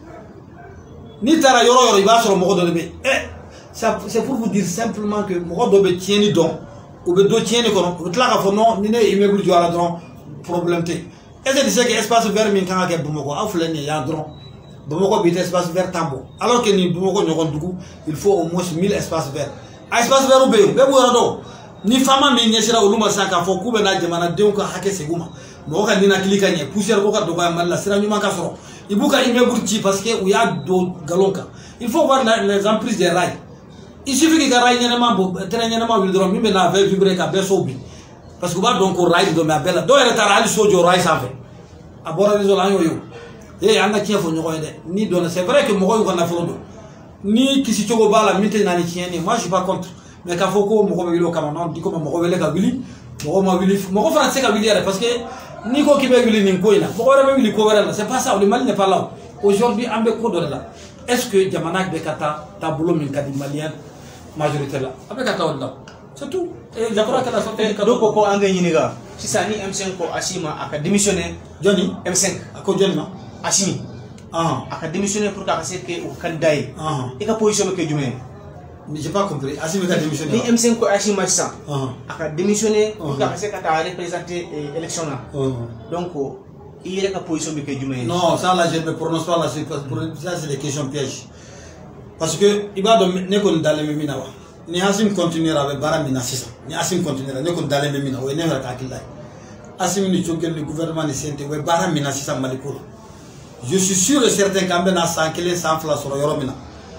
Ni tara yoro yoro iba sur mo dobe eh ça c'est pour vous dire simplement que mo dobe tieni don ou be do tieni kono o tla ka fo non ni ne immeuble jo ala don problème te est-ce que c'est que espace vert min kan ka Bamako afule ni ya don Bamako bi espace vert tambo alors que ni Bamako ñokon dugu il faut au moins mille espaces verts espace vert be be mo do ni fama mi nyesira uluma saka fo kube na jamana de ko hake seguma mo ka dina klika nye poussière ko ka do ba malla sira nyuma ka soro ibuka immeuble ci parce que où y a do galonka il faut voir les emprises des rails il suffit que rail ñenema bo train ñenema wil drom mi na vingt vibrer ka beso bi parce que ba donc rail do ma bella do retard ali sojo rail ça fait abora les zola yo yo e anda ci fo ñoy de ni do c'est vrai que mo ko na fo do ni kisi togo bala mité na ni tieni moi je suis pas contre mais ka fo ko mo ko wilo kama non diko mo ko wele ka wili mo ko ma wili mo ko français ka wili parce que ni ko kibe wili ni ko ina mo ko rebe wili ko wala c'est pas ça le Mali n'est pas là aujourd'hui ambe ko do là est-ce que jamana be kata tableau min kadi malien majorité là avec kata wala c'est tout et je crois que la sortie de do ko ko anga nyiniga si ça ni M cinq ko asima aka démissionner Johnny M cinq ako Johnny ma asimi ah aka démissionner pour ka c'est que au candidat ah et ka position ke jumé mais j'ai pas compris asimi ka démissionner ni M cinq ko asima ça ah aka démissionner pour ka c'est ka représenter élection là donc il y a la position de Kedjumé. Non, ça là je ne me prononce pas là-dessus parce que ça c'est des questions pièges. Parce que il va ne qu'on dans les mina wa. Ni Asim continuera avec Baramina six. Ni Asim continuera ne qu'on dans les mina wa ne va pas qu'il là. Asim ni choqué le gouvernement ni sente wa Baramina six Malikour. Je suis sûr et certain qu'en ben à cent kele cent flas sur Yoromina.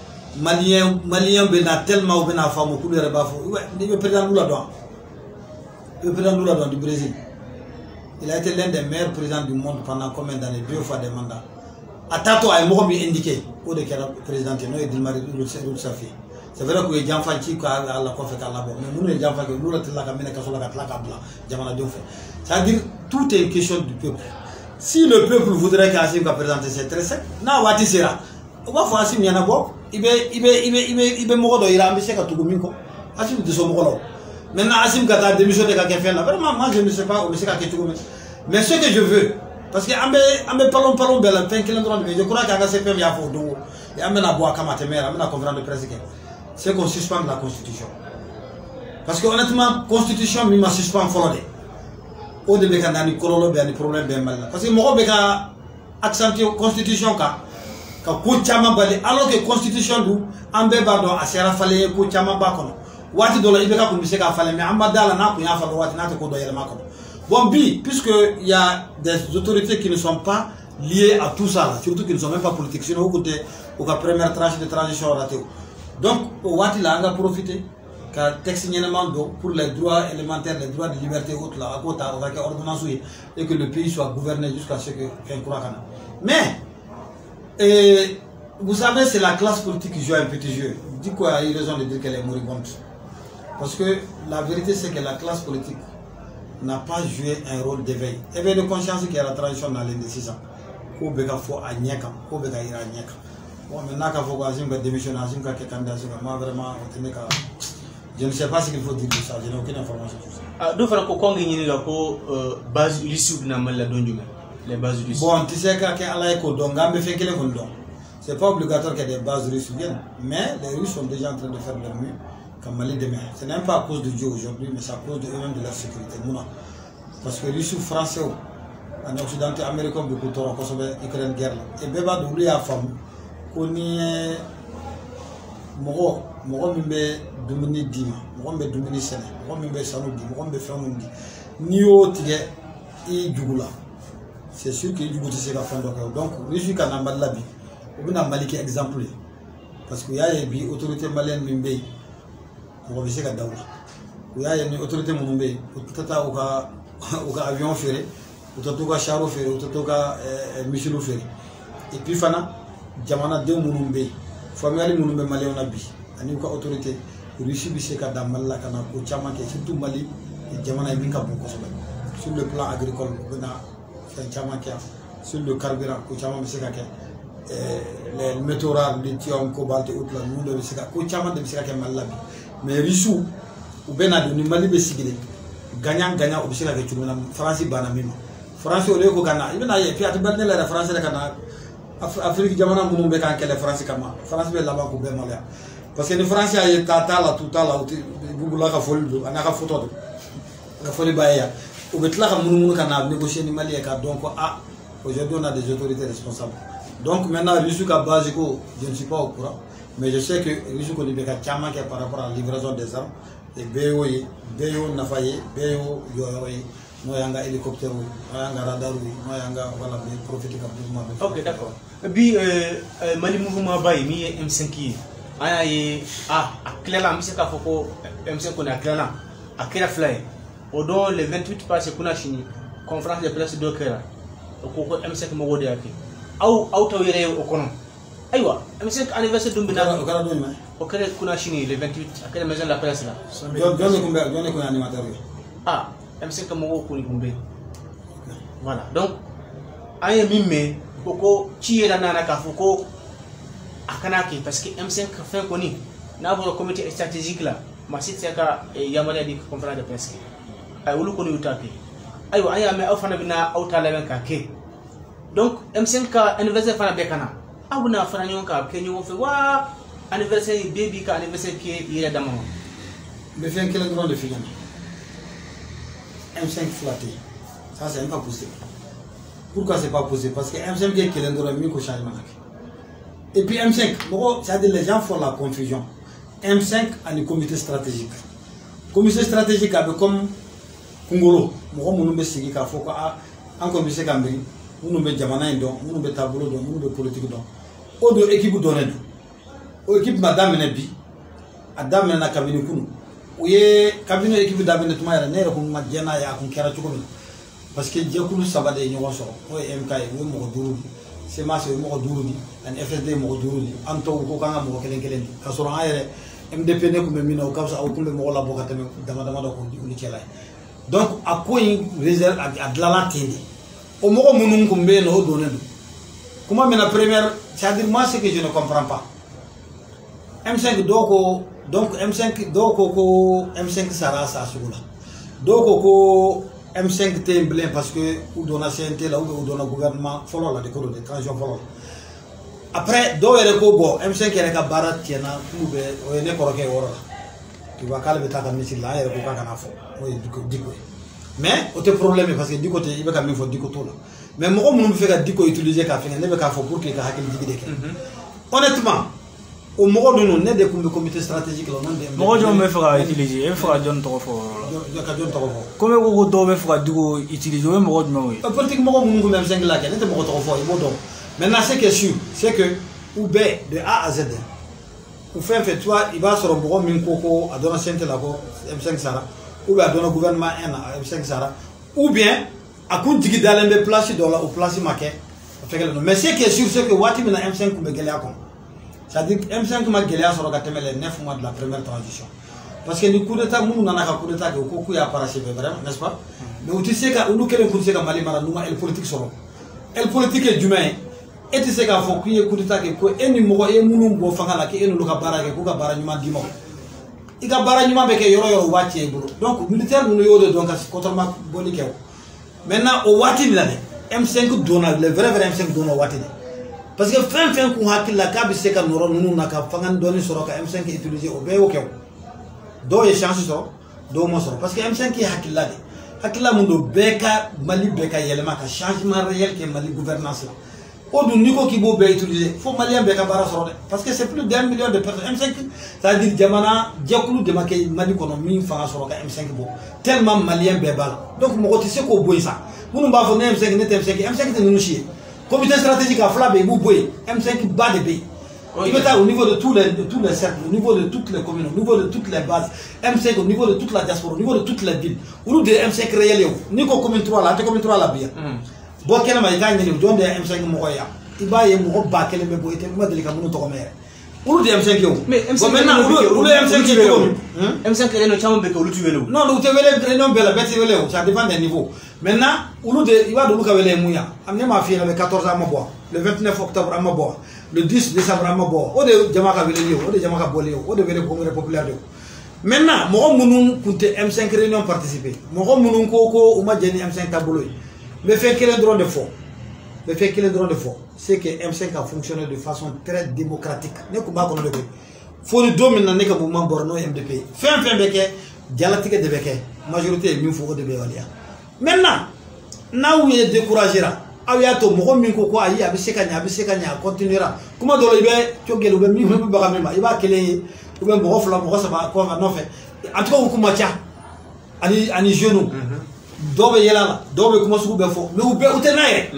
Malien Malien ben a tellement ben a femme beaucoup de rebafo. Ouais, le président Lula doit. Le président Lula doit du Brésil. Il a été l'un des meilleurs présidents du monde pendant combien d'années, deux fois des mandats. Atato a indiqué au de président no et Dilmari Roussafi. C'est vrai que les gens font qui à la conférence à la bonne, mais nous les gens font que nous la camine que sur la tlakabla, Jamana Dioufé. C'est-à-dire tout est une question du peuple. Si le peuple voudrait qu'Asim va présenter c'est très simple. Na wati sera. On va faire Asim yana bo, ibe ibe ibe ibe ibe moko do ira ambise ka tugumiko. Asim de so moko. Maintenant, Asim Kata démissionné de quelqu'un là. Vraiment, moi je ne sais pas où c'est qu'à mais ce que je veux, parce que Ambe parlons parlons de la fin qu'il mais je crois qu'à C P M il y a fort d'eau. Et Ambe na bois comme Atemer, Ambe na conférence de presse, c'est qu'on suspende la constitution. Parce que honnêtement, constitution m'a suspend folodé. Au début quand on a cololo bien des problèmes bien mal. Parce que moi je vais accentuer constitution ka ka ko chama balé alors que constitution du Ambe bado asera fallait ko chama ba kono. Wati dola ibeka kumbise ka fallait mais Amba dala na ko ya fallo wati na ko do yelma kono. Bon, bi, puisqu'il y a des autorités qui ne sont pas liées à tout ça, là, surtout qui ne sont même pas politiques, sinon au côté, au cas première tranche de transition ratée. Donc, au Wati là, on a profité, car texte pour les droits élémentaires, les droits de liberté, autres là, à côté, on va ordonnance et que le pays soit gouverné jusqu'à ce que qu'un courant. Mais, et, vous savez, c'est la classe politique qui joue un petit jeu. Dis quoi, il a raison de dire qu'elle est moribonde. Parce que la vérité, c'est que la classe politique n'a pas joué un rôle d'éveil. Éveil de conscience qui est la transition dans l'indécision. Ko beka fo a nyeka, ko beka ira nyeka. Bon, maintenant qu'il faut que je démissionne, je vais candidat, moi vraiment, je ne sais pas ce qu'il faut dire de ça, je n'ai aucune information sur ça. D'où faire qu'on gagne la ko base issue de la donjuma, les bases issue. Bon, tu sais qu'à Allah ko donga me fait que les fondons. C'est pas obligatoire que des bases russes viennent, mais les Russes sont déjà en train de faire leur mieux. Comme Mali demain. Ce n'est pas à cause de Dieu aujourd'hui, mais c'est à cause de eux-mêmes de leur sécurité. Parce que les sous français, en Occident, américain, beaucoup trop, parce que Ukraine guerre. Et bien, d'oublier la femme, qu'on est mort, mort, mais dominer Dima, mort, mais dominer Séné, mort, mais Sanoudi, mort, mais Fermundi, ni autre, et Djougula. C'est sûr qu'il y a du c'est la fin de donc, je suis quand même là, on a Mali qui est exemplaire. Parce qu'il y a une autorité malienne, mɔgɔ bɛ se ka daw la u y'a ye ni autorité minnu bɛ yen u tɛ taa u ka u ka avion feere u tɛ t'u ka charo feere u tɛ t'u ka missile feere et puis fana jamanadenw minnu bɛ yen faamuyali minnu bɛ maliyɛnw na bi ani u ka autorité Russie bɛ se ka da Mali la ka na ko caman kɛ surtout Mali jamana ye min ka bon kosɛbɛ sur le plan agricole u bɛ na fɛn caman kɛ sur le carburant ko caman bɛ se ka kɛ les métaux rares lithium cobalt et autres la ninnu de bɛ se ka ko caman de bɛ se ka kɛ Mali la bi mais Russie u bɛ na don ni Mali bɛ sigilen gagnant gagnant u bɛ se ka kɛ cogo min na France banna min ma France au lieu ko ka na i bɛ na ye puis a tɛ bali ne la yɛrɛ France yɛrɛ ka na Afrique jamana minnu bɛ k'an kɛlɛ France kama France bɛ laban k'u bɛɛ maloya parce que ni France y'a ye taa t'a la tu t'a la u tɛ bugula ka foli don a n'a ka photo don ka foli b'a ye yan u bɛ tila ka munumunu ka na négocier ni Mali ye k'a dɔn ko ah aujourd'hui on a des autorités responsables donc maintenant Russie ka base ko je ne suis pas au courant mais je sais que Russie kɔni bɛ ka caman kɛ par rapport à la livraison des armes et bɛɛ y'o ye bɛɛ y'o nafa ye bɛɛ y'o jɔyɔrɔ ye n'o y'an ka hélicoptère n'o y'an ka radar n'o y'an ka voilà bɛ profiter ka mouvement bɛ. Ok d'accord bi Mali mouvement ba ye min ye M cinq ye an y'a ye ah a tilala an bɛ se k'a fɔ ko M cinq kɔni a tilala a kɛra fila ye o don le vingt-huit passé kunna sini conférence de presse dɔ kɛra o ko ko M cinq mɔgɔw de y'a kɛ aw aw taw yɛrɛ ye o kɔnɔ ayiwa M cinq anniversaire dun bɛ na o kɛra don jumɛn o kɛra kunna sini le vingt-huit a kɛra maison de la presse la jɔn de tun bɛ jɔn de tun ye animateur ye ah M cinq mɔgɔw kɔni tun bɛ yen voilà donc an ye min mɛn ko ko ci yɛrɛ nana k'a fɔ ko a kana kɛ parce que M cinq fɛn kɔni n'a bɔra comité stratégique la maa si tɛ se ka yamaruya di conférence de presse kɛ ayi olu kɔni y'u ta kɛ ayiwa an y'a mɛn aw fana bɛna aw ta labɛn k'a kɛ donc M cinq ka anniversaire fana bɛɛ ka na aw bɛna fara ɲɔgɔn kan a kɛ ɲɔgɔn fɛ wa anniversaire bɛɛ b'i ka anniversaire kɛ i yɛrɛ dama ma. n bɛ fɛn kelen dɔrɔn de f'i ɲɛna M cinq fila tɛ yen ça c'est pas possible pourquoi c'est pas possible parce que M cinq ye kelen dɔrɔn min ko changement na kɛ. Et puis M cinq, c'est-à-dire les gens font la confusion. M cinq a un comité stratégique. Comité stratégique a comme Kungolo. Moi, je me suis dit qu'il faut un comité cambri, nous nous jamana don, nous nous tableau don, nous nous politique don. Au de équipe donnée. Au équipe madame Nebi, Adam na cabinet kunu. Ouye cabinet équipe d'abene tout ma ne ko ma jena ya ko kera tuko parce que je kulu sabade ni woso. O M K e mo duru. C'est ma c'est mo duru ni. An F S D mo duru ni. Anto ko kanga mo kelen kelen. Ka soro ayere M D P ne ko memina o kawsa o kumbe mo la bokata dama dama do ko ni kela. Donc a ko réserve a de la tende. O mo munun ko mbe no do ne do. Comment mais la première c'est-à-dire moi ce que je ne comprends pas. M cinq doko donc M cinq doko ko M cinq sara sa sugula. Doko ko M cinq te blé parce que ou dona C N T là ou dona gouvernement follow la de ko de transition follow. Après do ere ko bo M cinq ere ka barat tiena ou be o ne ko ke woro la. Tu vois kala be ta ka misi la ere ko ka na fo. O diko diko. Mais o te problème parce que diko te ibe ka mi fo diko to la. Mais mo ko mun fe ka diko utiliser ka fe ne be ka fo pour que ka hakil digi de ke. Honnêtement au mɔgɔ ninnu ne de kun bɛ comité stratégique la non de mɔgɔ jɔn bɛ fɛ ka utiliser e bɛ fɛ ka jɔn tɔgɔ fɔ la ka jɔn tɔgɔ fɔ comme e ko ko dɔw bɛ fɛ ka Diko utiliser o ye mɔgɔ jumɛnw ye politique mɔgɔ minnu kun bɛ M cinq la kɛ ne tɛ mɔgɔ tɔgɔ fɔ i b'o dɔn maintenant ce qui est sûr c'est que u bɛɛ de A à Z u fɛn fɛn tu vois i b'a sɔrɔ mɔgɔ min ko ko a dɔnna C N T la ko M cinq sara ou bien a dɔnna gouvernement un na M cinq sara ou bien a kun jigi dalen bɛ place dɔ la o place ma kɛ fɛnkɛ mais ce qui est sûr c'est que waati min na M cinq kun bɛ gɛlɛya kɔnɔ. C'est-à-dire M cinq ma gɛlɛya sɔrɔ ka tɛmɛ les neuf mois de la première transition parce que ni coup d'état minnu nana ka coup d'état kɛ o ko k'u y'a parachever vraiment n'est-ce pas mais u tɛ se ka olu kelen kun tɛ se ka Mali mara n'u ma aile politique sɔrɔ aile politique ye jumɛn ye e tɛ se k'a fɔ k'i ye coup d'état kɛ ko e ni mɔgɔ e ye minnu bɔ fanga la k'e n'olu ka baara kɛ k'u ka baara ɲuman d'i ma i ka baara ɲuman bɛ kɛ yɔrɔ yɔrɔ u b'a tiɲɛ i bolo donc militaire ninnu y'o de dɔn ka kɔtɔrɔma bɔli kɛ o maintenant o waati de la dɛ M cinq donna le vrai vrai M cinq donna o waati de. Parce que fin fin qu'on a la cab c'est que nous nous n'a qu'à faire un donné sur le M cinq utilisé au B O K. Do y chance sur do mo sur parce que M cinq qui hakila de hakila mundo beka Mali beka yelema ka changement réel que Mali gouvernance là. Au du niko qui bo be utiliser faut malien beka bara sur parce que c'est plus d'un million de personnes M cinq ça veut dire jamana diakulu de makay Mali kono min fa sur M cinq bo tellement malien bebal donc mo ko tisse ko boy ça. Nous ba fo M cinq net M cinq M cinq te nous chier. Comité stratégique à Flabé, vous pouvez M cinq bas de B. Il peut être au niveau de tous les, de tous les cercles, au niveau de toutes les communes, au niveau de toutes les bases. M cinq au niveau de toute la diaspora, au niveau de toutes les villes. Au niveau de M cinq réel, ni ko commune trois là, commune trois là bien. Bon, quel est le don de M cinq Moya? Il va y avoir un bac, il va y avoir un délicat to mer. Où de M cinq yo? Mais M cinq maintenant, où le M cinq yo? M cinq est le champ de où tu veux. Non, où tu veux le nom belle, bête tu veux, ça dépend des niveaux. Maintenant, où de il va de Luka Vele Mouya. Amenez ma fille le quatorze à Maboa, le vingt-neuf octobre à Maboa, le dix décembre à Maboa. Où de Jamaka Vele, où de Jamaka Bolé, où de Vele Congrès populaire. Maintenant, moi mon compte M cinq réunion participer. Moi mon koko ou ma Jenny M cinq tableau. Mais fait quel est le droit de faux? Le fait qu'il est drôle de faux, c'est que M cinq a fonctionné de façon très démocratique. Ne sais pas comment le faire. Faut le dominer dans le mouvement Borno M D P. Fin fin beke, dialectique de beke, majorité mieux faut de bewalia. Maintenant, na où il découragera. Awiato mo min ko ko ayi abi sekanya abi sekanya continuera. Comment do le be tiogel be mi be ba mema. Il va kele ou be mo fla mo ça va ko non fait. En tout cas ko kuma tia. Ani ani genou. Dobe yelala, dobe kuma su be fo. Mais ou be ou tenaye.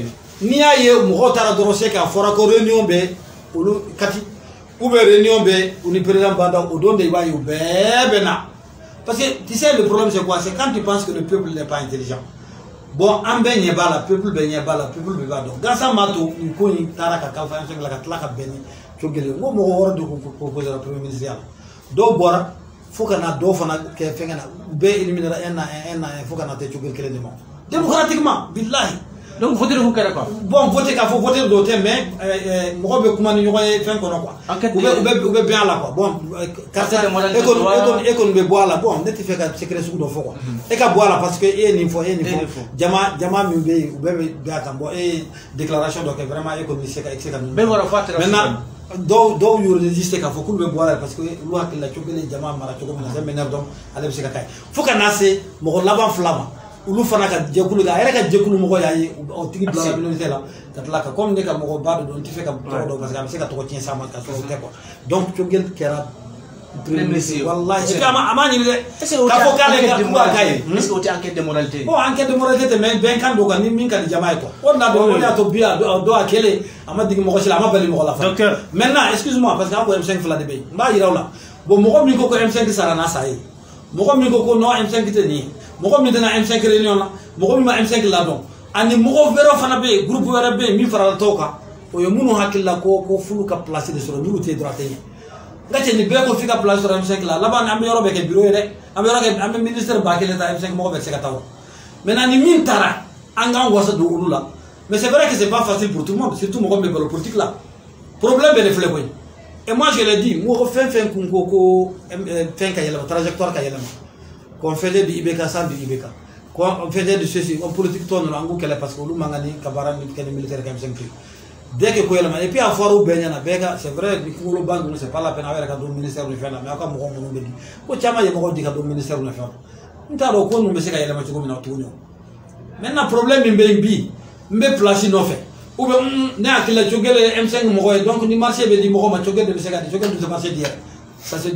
Ni a ye mɔgɔ taara dɔrɔn se k'a fɔra ko réunion bɛ olu kati ou bien réunion bɛ u ni président banda o don de i b'a ye u bɛɛ bɛ na parce que tu sais le problème c'est quoi, c'est quand tu penses que le peuple n'est pas intelligent. Bon an bɛɛ ɲɛ b'a la peuple bɛ ɲɛ b'a la peuple bɛ b'a dɔn gansan m'a to nin ko in taara ka kalifa M cinq la ka tila ka bɛn ni cogo kelen n ko mɔgɔ wɔɔrɔ de ko proposé la premier ministre la dɔw bɔra fo ka na dɔw fana kɛ fɛn na u bɛɛ éliminera un à un un à un fo ka na tɛ cogo kelen de ma démocratiquement billahi. Donc voter vous quoi? Bon, voter qu'il faut voter d'autres, mais moi je comment nous y faire quoi quoi. Ou bien ou bien bien là quoi. Bon, carte économie économie boire là. Bon, n'est-ce fait que secret sous le fond quoi. Et qu'à boire là parce que il n'y faut il n'y faut. Jama jama mubé ou bien bien comme bon et déclaration donc vraiment économie c'est que c'est comme. Maintenant, donc donc il résiste qu'il faut que boire parce que loi que la choquer les jama mara choquer mais c'est maintenant donc allez c'est que faut qu'on asse mon l'avant flamme. Ulu fana ka jekulu ga yere ka jekulu mo ya yi o tigi bla communauté la katla ka comme ne ka mo ba do ti fe ka to do parce que am se ka to ko tien sama ka so te ko donc to gel kera premier ministre wallahi c'est ama ama ni de ka fo ka le ka ko kay est-ce que o ti enquête de moralité bon enquête de moralité mais ben kan do ka ni min ka di jamaay ko on na do ya to biya do akele ama digi mo ko sila ama bali mo la fa maintenant excuse-moi parce que am ko M cinq fla de bay mba yirawla bon mo ko mi ko ko M cinq sara na sai mo ko mi ko ko no M cinq te ni mɔgɔ min tɛna M cinq réunion la mɔgɔ min ma M cinq ladɔn ani mɔgɔ wɛrɛw fana bɛ yen groupe wɛrɛ bɛ yen min farala tɔw kan o ye minnu hakili la ko ko f'olu ka place de sɔrɔ n'olu tɛ dɔrɔn a tɛ ɲɛ n ka cɛ nin bɛɛ ko f'i ka place sɔrɔ M cinq la laban an bɛ yɔrɔ bɛɛ kɛ bureau ye dɛ an bɛ yɔrɔ kɛ an bɛ ministère ba kelen ta M cinq mɔgɔ bɛɛ tɛ se ka taa o maintenant ni min taara an k'an wasa don olu la mais c'est vrai que c'est pas facile pour tout le monde surtout mɔgɔ min bɛ balo politique la problème bɛ de filɛ koyi et moi je l'ai dit mɔgɔ fɛn fɛn kun ko ko fɛn ka yɛlɛma trajectoire ka yɛlɛma qu'on faisait du I B K sans du I B K. Qu'on faisait de ceci, on politique tourne en anglais parce que nous mangani kabara ni militaire comme ça. Dès que quoi et puis à fois au Benyana Bega, c'est vrai que pour le banc c'est pas la peine avec un ministère de faire mais à quoi mon mon dit. Au chama il m'a dit que ministère de faire. Nous t'avons qu'on nous met ça il a matché comme une autre. Maintenant problème il me bi, me place non fait. Ou bien n'a qu'il a choqué le M cinq mo donc ni marché be di mo ma choqué de se gadi choqué de se marché dire. Ça c'est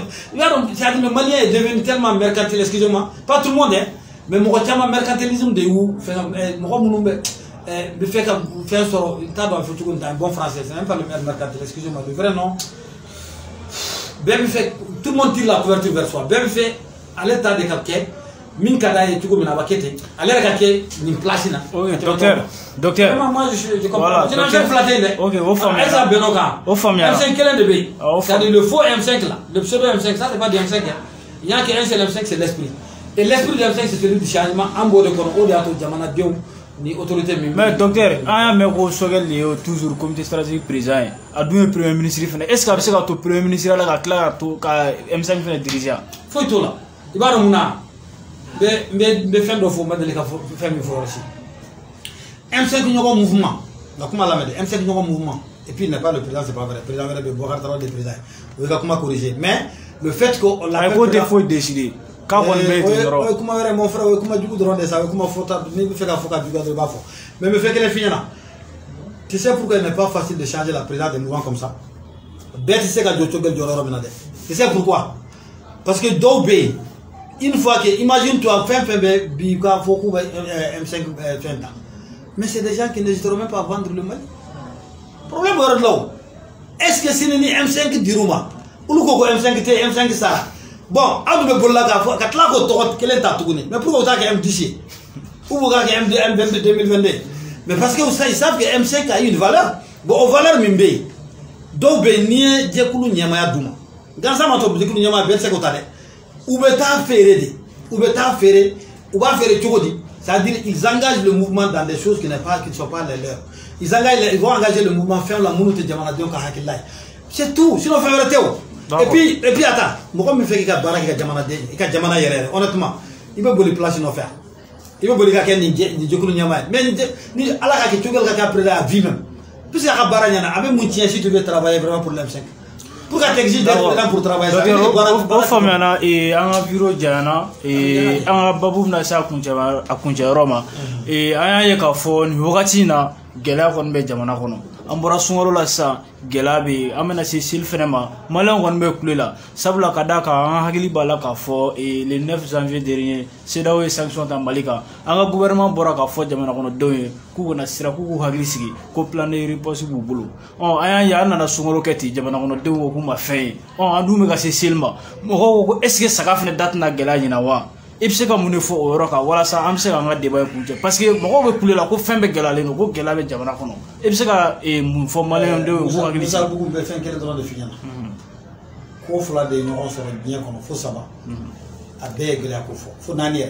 le Malien est devenu tellement mercantile, excusez-moi, pas tout le monde, hein, mais mon tellement mercantilisme de où, mon mon me fait faire sur il t'a dans un bon français, c'est même pas le mercantile, excusez-moi, le vrai nom. Ben fait tout le monde tire la couverture vers soi. Ben fait à l'état de quelqu'un. Min kada ye tugo mina bakete ale ka ke ni place na oui docteur docteur moi je je comprends je n'ai jamais flatté mais OK au fond ça benoka au fond M cinq quel est de B c'est le faux M cinq là le pseudo M cinq ça c'est pas du M cinq il y a qu'un seul M cinq c'est l'esprit et l'esprit du M cinq c'est celui du changement en beau de kono o dia to jamana diom ni autorité mi mais docteur aya me ko sogel li toujours comité stratégique président a dou premier ministre fene est-ce que c'est ka premier ministre la ka cla to ka M cinq fene diriger foi to la ibara muna mais mais mais fin de faux ma de ka faire mi fort aussi M cinq ñoko mouvement la kuma la M cinq ñoko mouvement et puis il n'est pas le président c'est pas vrai le président va de Bokar Taro des présidents on va comment corriger mais le fait qu'on l'a pas des fois décider quand on met ouais comment vrai mon frère comment du coup de rendre ça comment faut ni fait ka faut ka du de bafo mais me fait que les fini là tu sais pourquoi il n'est pas facile de changer la présidence des mouvements comme ça bête c'est ka jocho gel jororo menade tu sais pourquoi parce que Dobé une fois que, imagine-toi, fin fin bi ka foku M cinq vingt ans. Mais c'est des gens qui n'hésiteront même pas à vendre le Mali. Problème est là. est-ce que c'est ni M cinq diruma ou ko M cinq T M cinq ça bon adu be bolla ka ka tla ko to kelen ta tuguni mais pourquoi autant que M dix ou vous avez M vingt-deux deux mille vingt-deux mais parce que ils savent que M cinq a une valeur bon valeur mimbe do be ni je kulu nyama ya duma gansa ma to be kulu nyama be se ko tane ou be ta fere de ou be ta fere ou va faire chogodi c'est-à-dire ils engagent le mouvement dans des choses qui n'est pas qui ne sont pas les leurs ils engagent ils vont engager le mouvement faire la mounouté jamana de ka hakilai c'est tout sinon faire théo et puis et puis attends moi me fait que baraka jamana de ka jamana yere honnêtement il veut boli place no faire il veut boli ka ken ni ni jokulu nyama mais ni ala ka ke chogal ka après la vie même puisque ka baranya na avec mon tien si tu veux travailler vraiment pour l'M cinq pour ka t'exiger d'être là pour travailler ça o famana e anga bureau jana e anga babu na sa kunja akunja roma e aya ye ka fo ni wakati na gela kon be jamana kono ambora sungoro la sa gela be amena se sil fenema malan kon be kulela sabla kadaka anga hagili bala ka fo e le neuf janvier dernier c'est dawo sanction ta malika anga gouvernement bora ka fo jamana kono doye ku na sira ku hagili sigi ko plan de riposte bu bulu on aya ya na sungoro keti jamana kono dewo ku ma fe on andu me ka se silma mo ko est ce que saka fene date na gela nyina wa il se ka mun fo o roka wala sa am se ka nga débat kunje parce que mo ko kulela ko fembe gelale no ko gelabe jamana kono il se ka e mun fo malien de wo ka glisse ça beaucoup be fen kele droit de finir ko fula de no so bien kono fo saba a be gela ko fo fo nani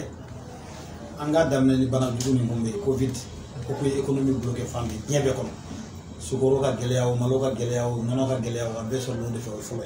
anga damne ni bana dugu ni bombe covid ko ko économie bloqué famille bien be kono sugoro ka gelea o malo ka gelea o nono ka gelea o be so lo de fo fo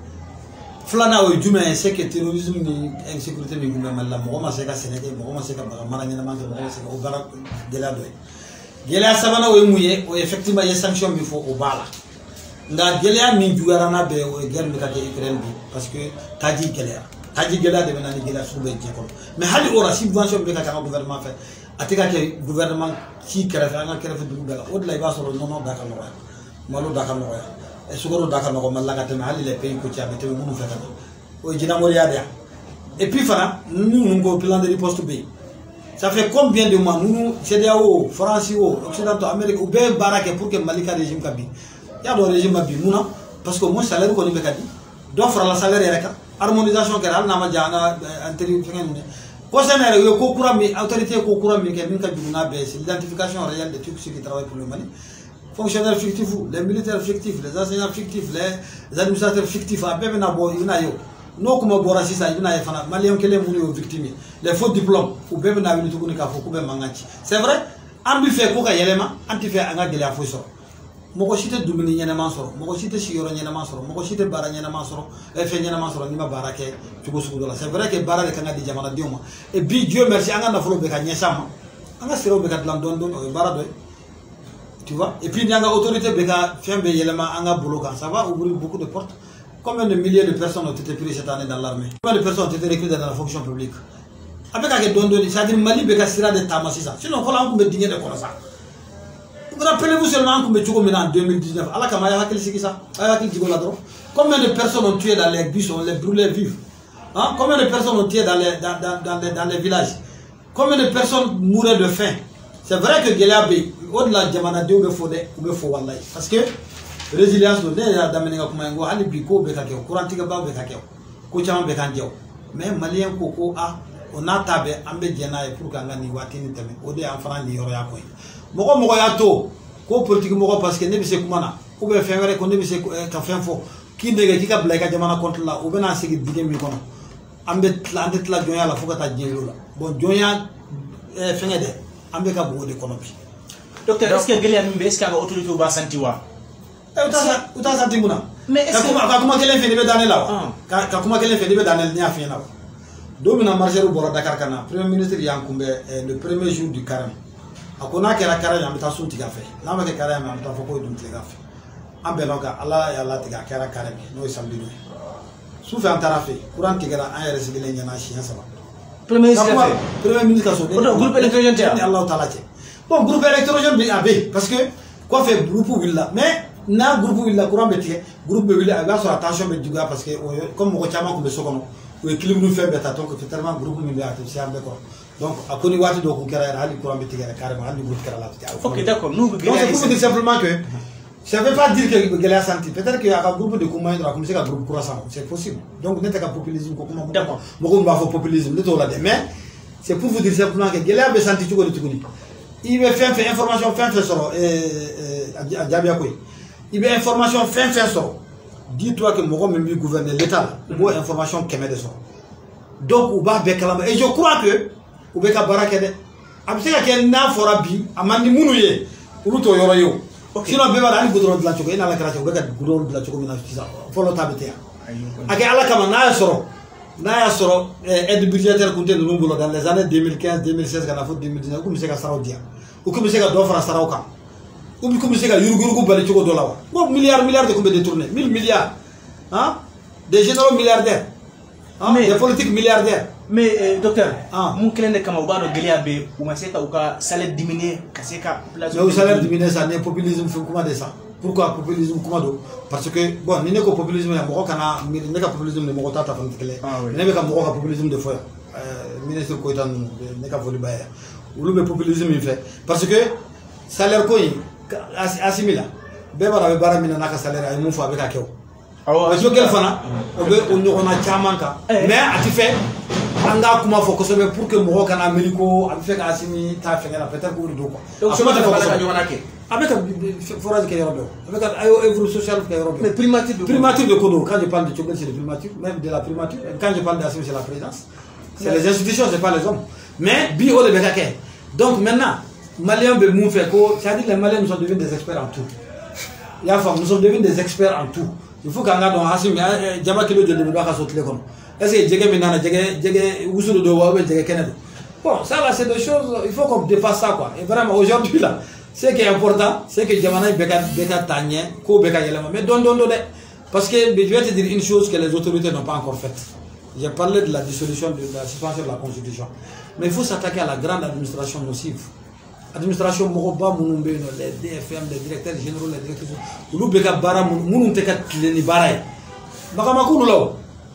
flana o jume c'est que terrorisme ni insécurité mi gumbe malla mo ma se ka senete mo ma se ka ba mara nyana man mo se ka o bara gela do gela sabana o muye o effectivement les sanctions mi fo o bala nda gela mi juara na be o guerre mi ka te Ukraine bi parce que taji gela taji gela de na ni gela sube je ko mais hali ora subvention be ka ka gouvernement fait atika ke gouvernement ci kera fa nga kera fa du dala o lay ba so no no da ka no malo da ka no e sugoro da ka no malla ka te hali le pays ko ci abete munu fa ka o jina mo ya et puis fana nous nous plan de riposte B ça fait combien de mois nous C D A O France o Occidentaux Amérique ou bien baraka pour que Malika régime kabi ya do régime bi muna parce que mon salaire ko ni be kadi do fara la salaire rek harmonisation ke dal na ma jana antérieur fingen ko sénégal yo ko courant mi autorité ko courant mi ke min ka bi na be c'est l'identification réelle de tous ceux qui travaillent pour le Mali fonctionnaires fictifs les militaires fictifs les enseignants fictifs les administrateurs fictifs a be na bo ina yo no kuma bora sisa ina e fana malien kele muni o victime les faux diplômes ou be na wini tukuni ka fo ko be mangachi c'est vrai ambi fe ko ka yelema anti fe anga gele afo so moko site dumini nyana mansoro moko site shiyoro nyana mansoro moko site bara nyana mansoro e fe nyana mansoro ni ma barake tugo sugo la c'est vrai que bara le kanga di jamana dioma et bi Dieu merci anga na folo be ka nyesama anga sero be ka lan don don o bara do tu vois et puis nyanga autorité be ka fembe yelema anga boloka ça va ouvrir beaucoup de portes. Combien de milliers de personnes ont été prises cette année dans l'armée? Combien de personnes ont été recrutées dans la fonction publique? Avec un don de c'est-à-dire Mali beka sira de tamasisa. Sinon voilà on peut digner de ça. Vous rappelez-vous seulement qu'on peut en deux mille dix-neuf. Allah kamaya hakil sikisa. Allah hakil digo ladro. Combien de personnes ont tué dans les bus, on les brûlait vifs? Hein? Combien de personnes ont tué dans les dans, dans, dans, les, dans les villages? Combien de personnes mouraient de faim? C'est vrai que Gelabe au-delà de Jamana de ou fodé ou fo wallahi parce que résilience do ne ya damene ko mango hali bi ko be ka ke courant tiga ba be ka ke ko chama be kan jew mais malien ko ko a on a tabe ambe jena e pour ka ngani watini teme o de en franc ni yoro ya ko moko moko ya to ko politique moko parce que ne bi se kumana ko be fenwere ko ne bi se ka fen fo ki ndege ki ka blay ka jamana contre la o bena sigi dige mi kono ambe tla ande tla jonya la fo ka ta jelo la bon jonya e fengede ambe ka bo de kono bi docteur est-ce que gelian mbe est-ce que ga autorité ba santi wa uta santi muna mais est-ce que ka kuma kelen fe ni be danel lawa ka kuma kelen fe ni be danel nya fe na domina marcheru boro Dakar kana premier ministre yankumbe le premier jour du carême akona kera carême amta sunti ga fe na ma ke carême amta fo ko dum ti ga fe ambe loka Allah ya Allah ti ga kera carême no samedi no su fe antara fe courant ti gara an yere sigile nya na chien saba premier ministre premier ministre so de groupe électrogène ni Allah taala ti bon groupe électrogène bi abe parce que quoi fait groupe willa mais na groupe willa courant betie groupe willa aga so attention be duga parce que comme mo ko chama ko be sokono o équilibre nu fait beta donc tellement groupe mi beati ci ambe ko donc akoni wati do ko kera hali courant betie carrément hali groupe kera la ti ok d'accord nous donc c'est pour dire simplement que Ça ne veut pas dire que Gélé a senti. Peut-être qu'il y a un groupe de communs qui a commencé à groupe croissant. C'est possible. Donc, n'est-ce pas populisme. D'accord. Beaucoup de populisme. Mais c'est pour vous dire simplement que Gélé a senti tout le monde. Il veut faire une information fin fait sur à Diabiakoui. Il veut information fin fait sur. Dis-toi que moi même gouverner l'État. Moi information qui m'est de ça. Donc, on va bécaler. Et je crois que on va barakede. Abseka que n'a fora bi. Amandi mounouye. Ou to yoro yo. Sinon, bébé, il goudron de la choco, il a la création, il a goudron de la choco, il a ça. Follow tabité. Ake ala kama na soro, na soro aide budgétaire coûté de nous dans les années deux mille quinze, deux mille seize, quand deux mille dix-neuf, comme c'est qu'à Saoudia, ou comme c'est qu'à Dofra Sarauka, ou comme c'est qu'à Yuruguru Bali Choco Dollar. Bon, milliards, milliards de combien détournés, mille milliards, hein, des généraux milliardaires, hein, des politiques milliardaires. Mais euh, docteur, ah. Mon client de Kamaubano Geliabe, ou ma seka ou ka salaire diminué, kaseka place. Mais au salaire diminué, ça n'est populisme fait comment de ça? Pourquoi populisme comment do? Parce que bon, ni ne ko populisme ya moko kana, ni ne ka populisme de moko tata fantikele. Ni ne ka moko ka populisme de foya. Euh, ministre ko itan ne ka voli baya. Ou le populisme il fait parce que salaire ko yi asimila. Be bara be bara mina naka salaire ay mu fa be ka kew. Parce que quel fana, on veut on on a chamanka. Mais a tu fait anga kuma fo ko sobe pour que mo kana americo am feka asimi ta feka la peut-être ko do quoi donc so mata fo ko jona ke avec forage ke yoro avec ayo evre social ke yoro mais primature de primature de kodo quand je parle de Tchogel c'est de primature même de la primature quand je parle d'asimi c'est la présidence c'est les institutions c'est pas les hommes mais bi o le bekake donc maintenant Maliens be mou fait ko ça dit les Maliens nous sont devenus des experts en tout il y a nous sommes devenus des experts en tout il faut qu'anga don asimi jama kilo de de ba ka sotle comme est-ce que Djege Minana, Djege, Djege, Ousou de Waoué, Djege Kennedy? Bon, ça là, c'est des choses, il faut qu'on dépasse ça, quoi. Et vraiment, aujourd'hui, là, ce qui est important, c'est que Djamana Beka Beka Tanye, Ko Beka Yelama, mais donne, donne, donne. Parce que je vais te dire une chose que les autorités n'ont pas encore faite. J'ai parlé de la dissolution, de la suspension de la Constitution. Mais il faut s'attaquer à la grande administration nocive. Administration Moroba, Mounoumbe, les D F M, les directeurs généraux, les directeurs. Oulou Beka Bara, Mounoum Teka Tleni Baraye. Bakamakou Loulou.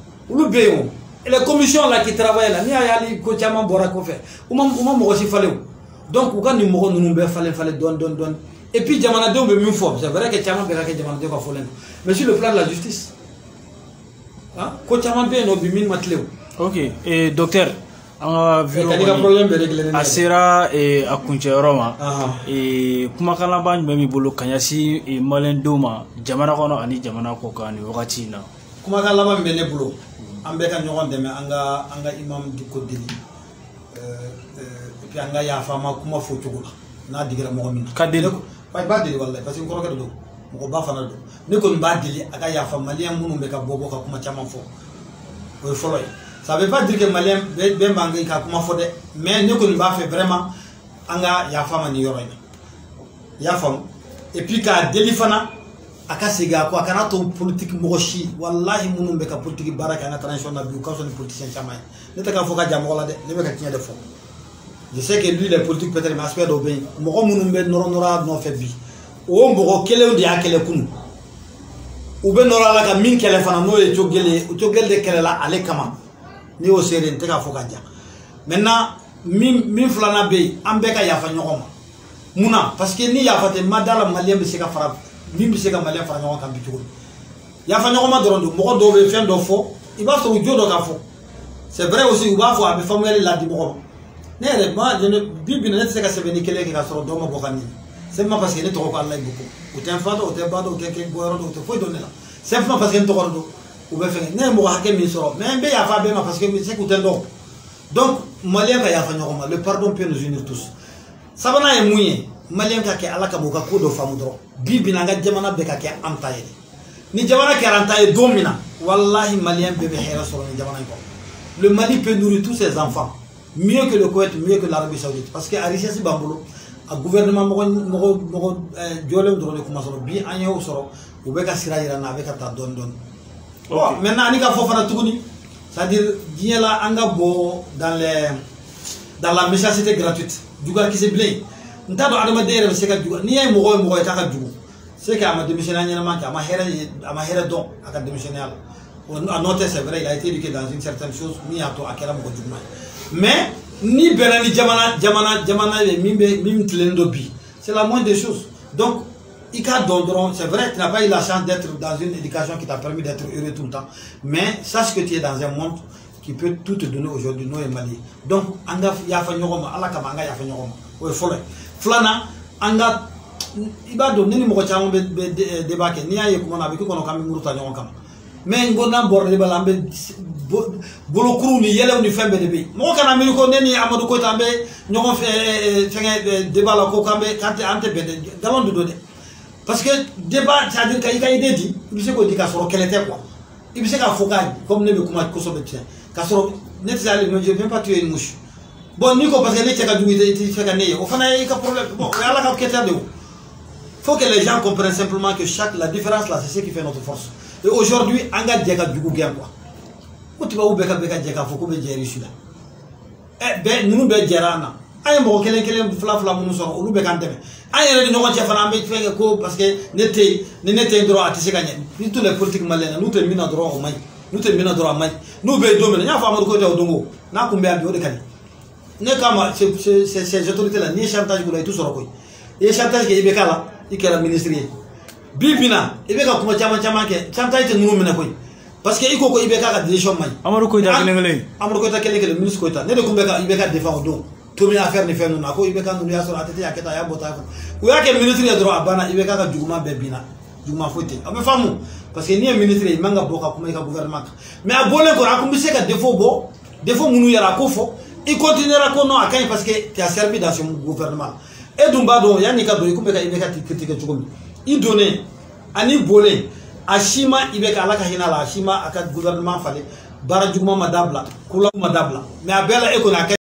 Et les commissions là qui travaillent là, ni ayali ko chama bora ko fait. Uma uma mo si fallait. Donc ou quand ni mo nous be fallait fallait don don don. Et puis jamana de be mieux fort. C'est vrai que chama be ka jamana de ko folen. Mais sur le plan de la justice. Hein? Ko chama be no bi min matleu. OK. Et docteur an ga asera e akunche roma e kuma kala ban be mi bolo kanyasi e malen doma jamana kono ani jamana ko kan wakati na. Kuma kala ban be ne bolo. Ambeka ñogon deme anga anga imam diko dili euh euh puis anga ya fama kuma fo tugula na digira mo min kadel bay ba dili wallahi parce que ko do mo ba fana do ne ko ba dili aga ya fama malien munu be ka bobo ka kuma chama fo o foloy ça veut pas dire que malien be be bangi ka kuma fo de mais ne ko ba fait vraiment anga ya fama ni yoro ni ya fam et puis ka deli fana akasiga ko akana to politique mochi wallahi munum be ka politique baraka na transition na bi ko so ni politicien chamay ne ta ka foka jam wala de ne be ka tinya de fo je sais que lui les politiques peut-être mais aspect do be mo ko munum be noro nora no fe bi o mo ko kele ndi akele kunu u be nora la ka min kele fana no e jogele o jogel de kele la ale kama ni o sere te ka foka jam maintenant min min flana be ambe ka yafa nyokoma muna parce que ni yafa te madala malien be se ka fara mimi se ka malien fara ñoko kam bitugo ya fa ñoko ma dorondo mo ko do be fen do fo i ba so jodo ka fo c'est vrai aussi u ba fo abi famel la di mo ne re ma je ne bibi ne se ka se beni kele ke ka so do mo bokani c'est pas parce que ne to ko Allah beaucoup ou t'en fa do te ba do ke ke boyro do te fo do ne la c'est pas parce que ne to ko do ou be fe ne mo ha ke mi so mais be ya fa be ma parce que c'est que t'en do donc malien ka ya fa ñoko ma le pardon peut nous unir tous sabana e muye malien ka ke ala ka boka ko do famu dro bibi nanga jamana be ka ke amtaye ni jamana ke rantaye domina wallahi malien bebe hera soro ni jamana ko le Mali peut nourrir tous ses enfants mieux que le Koweït mieux que l'Arabie Saoudite parce que a richesse bambulo a gouvernement mo mo mo jolem dro le kuma soro bi anyo soro u be ka sira ira na be ka ta don don bon maintenant ani ka fofana tuguni c'est-à-dire diela anga bo dans les dans la messagerie gratuite dugar ki se blé ntado adama dere se ka dugar ni ay mo go mo go ta ka dugu c'est que ama démissionnaire nyama ka ama hera ama hera don aka démissionnaire à noter c'est vrai il a été éduqué dans une certaine chose mi ato akela mo go dugma mais ni benani jamana jamana jamana le mimbe mim tlendo bi c'est la moindre des choses donc c'est vrai, tu n'as pas eu la chance d'être dans une éducation qui t'a permis d'être heureux tout le temps, mais sache que tu es dans un monde qui peut tout te donner aujourd'hui, nous et Mali. Donc, anga yafa nyogoma, ala kama anga yafa nyogoma. Ouais, follow. Flana, anga iba do nini moko chamo be débat ke ni aye kuma na be ko no kam muruta nyogom kam. Mais ngona borde ba lambe bolo kuru ni yele ni fembe de be. Mo kana mi ko neni Amadou ko tambe nyogom fe fenge débat la ko kambe kante ante be galon de dode. Parce que débat, c'est-à-dire qu'il y a des dit, il sait qu'on dit qu'à soro quel était quoi. Il sait qu'à Fogagne, comme ne me comment que ça tient. Qu'à soro, n'est-ce pas, je ne vais pas tuer une mouche. Bon, Nico, parce que n'est-ce pas, il fait gagner. Au fond, il y a un problème. Bon, il y a la quête de. Faut que les gens comprennent simplement que chaque, la différence là, c'est ce qui fait notre force. Et aujourd'hui, on a déjà du goût quoi. Où tu vas où beka beka déjà, faut que tu aies reçu là. Eh ben, nous nous bégerana. Aïe, mon kelen kelen fla fla mon sort, ou nous bécanteme. Aïe, les gens qui font un peu ko parce que n'était n'était droit à tisser gagner. Tous les politiques maliens, nous terminons droit au maï. Nous terminons droit au maï. Nous bédons, mais il y a pas de côté au dongo. N'a combien de cali. Ne kama ces ces autorités là, ni chantage pour les tous sur le et chantage qui est béca là, il est la ministre. Bibina, il béca comme chama chama que chantage nous mena quoi. Parce que il faut qu'il béca la décision maï. Amadou Koïta kelengele. Amadou Koïta kelengele, ministre Koïta. Ne de kumbeka il béca défendre donc. Tout le affaire ne fait nous n'a pas il béca nous y a sur la tête à keta ya bota. Ou ya que ministre ya droit bana il béca ka juguma bebina. Juguma fouté. Abe famu parce que ni un ministre il manga boka kuma ka gouvernement. Mais a bolé ko akumbise ka défaut bo, défaut munu ya la kofo. Il continuera qu'on a quand parce que tu as servi dans ce gouvernement. Et Dumbado, Yannika Boykumbeka Ibeka critique Chugumi. Il donnait, Ani Bolé, Ashima Ibeka Lakahina, Ashima, à quatre gouvernements fallait, Barajuma Madabla, Kula Madabla. Mais à Bella Ekonaka.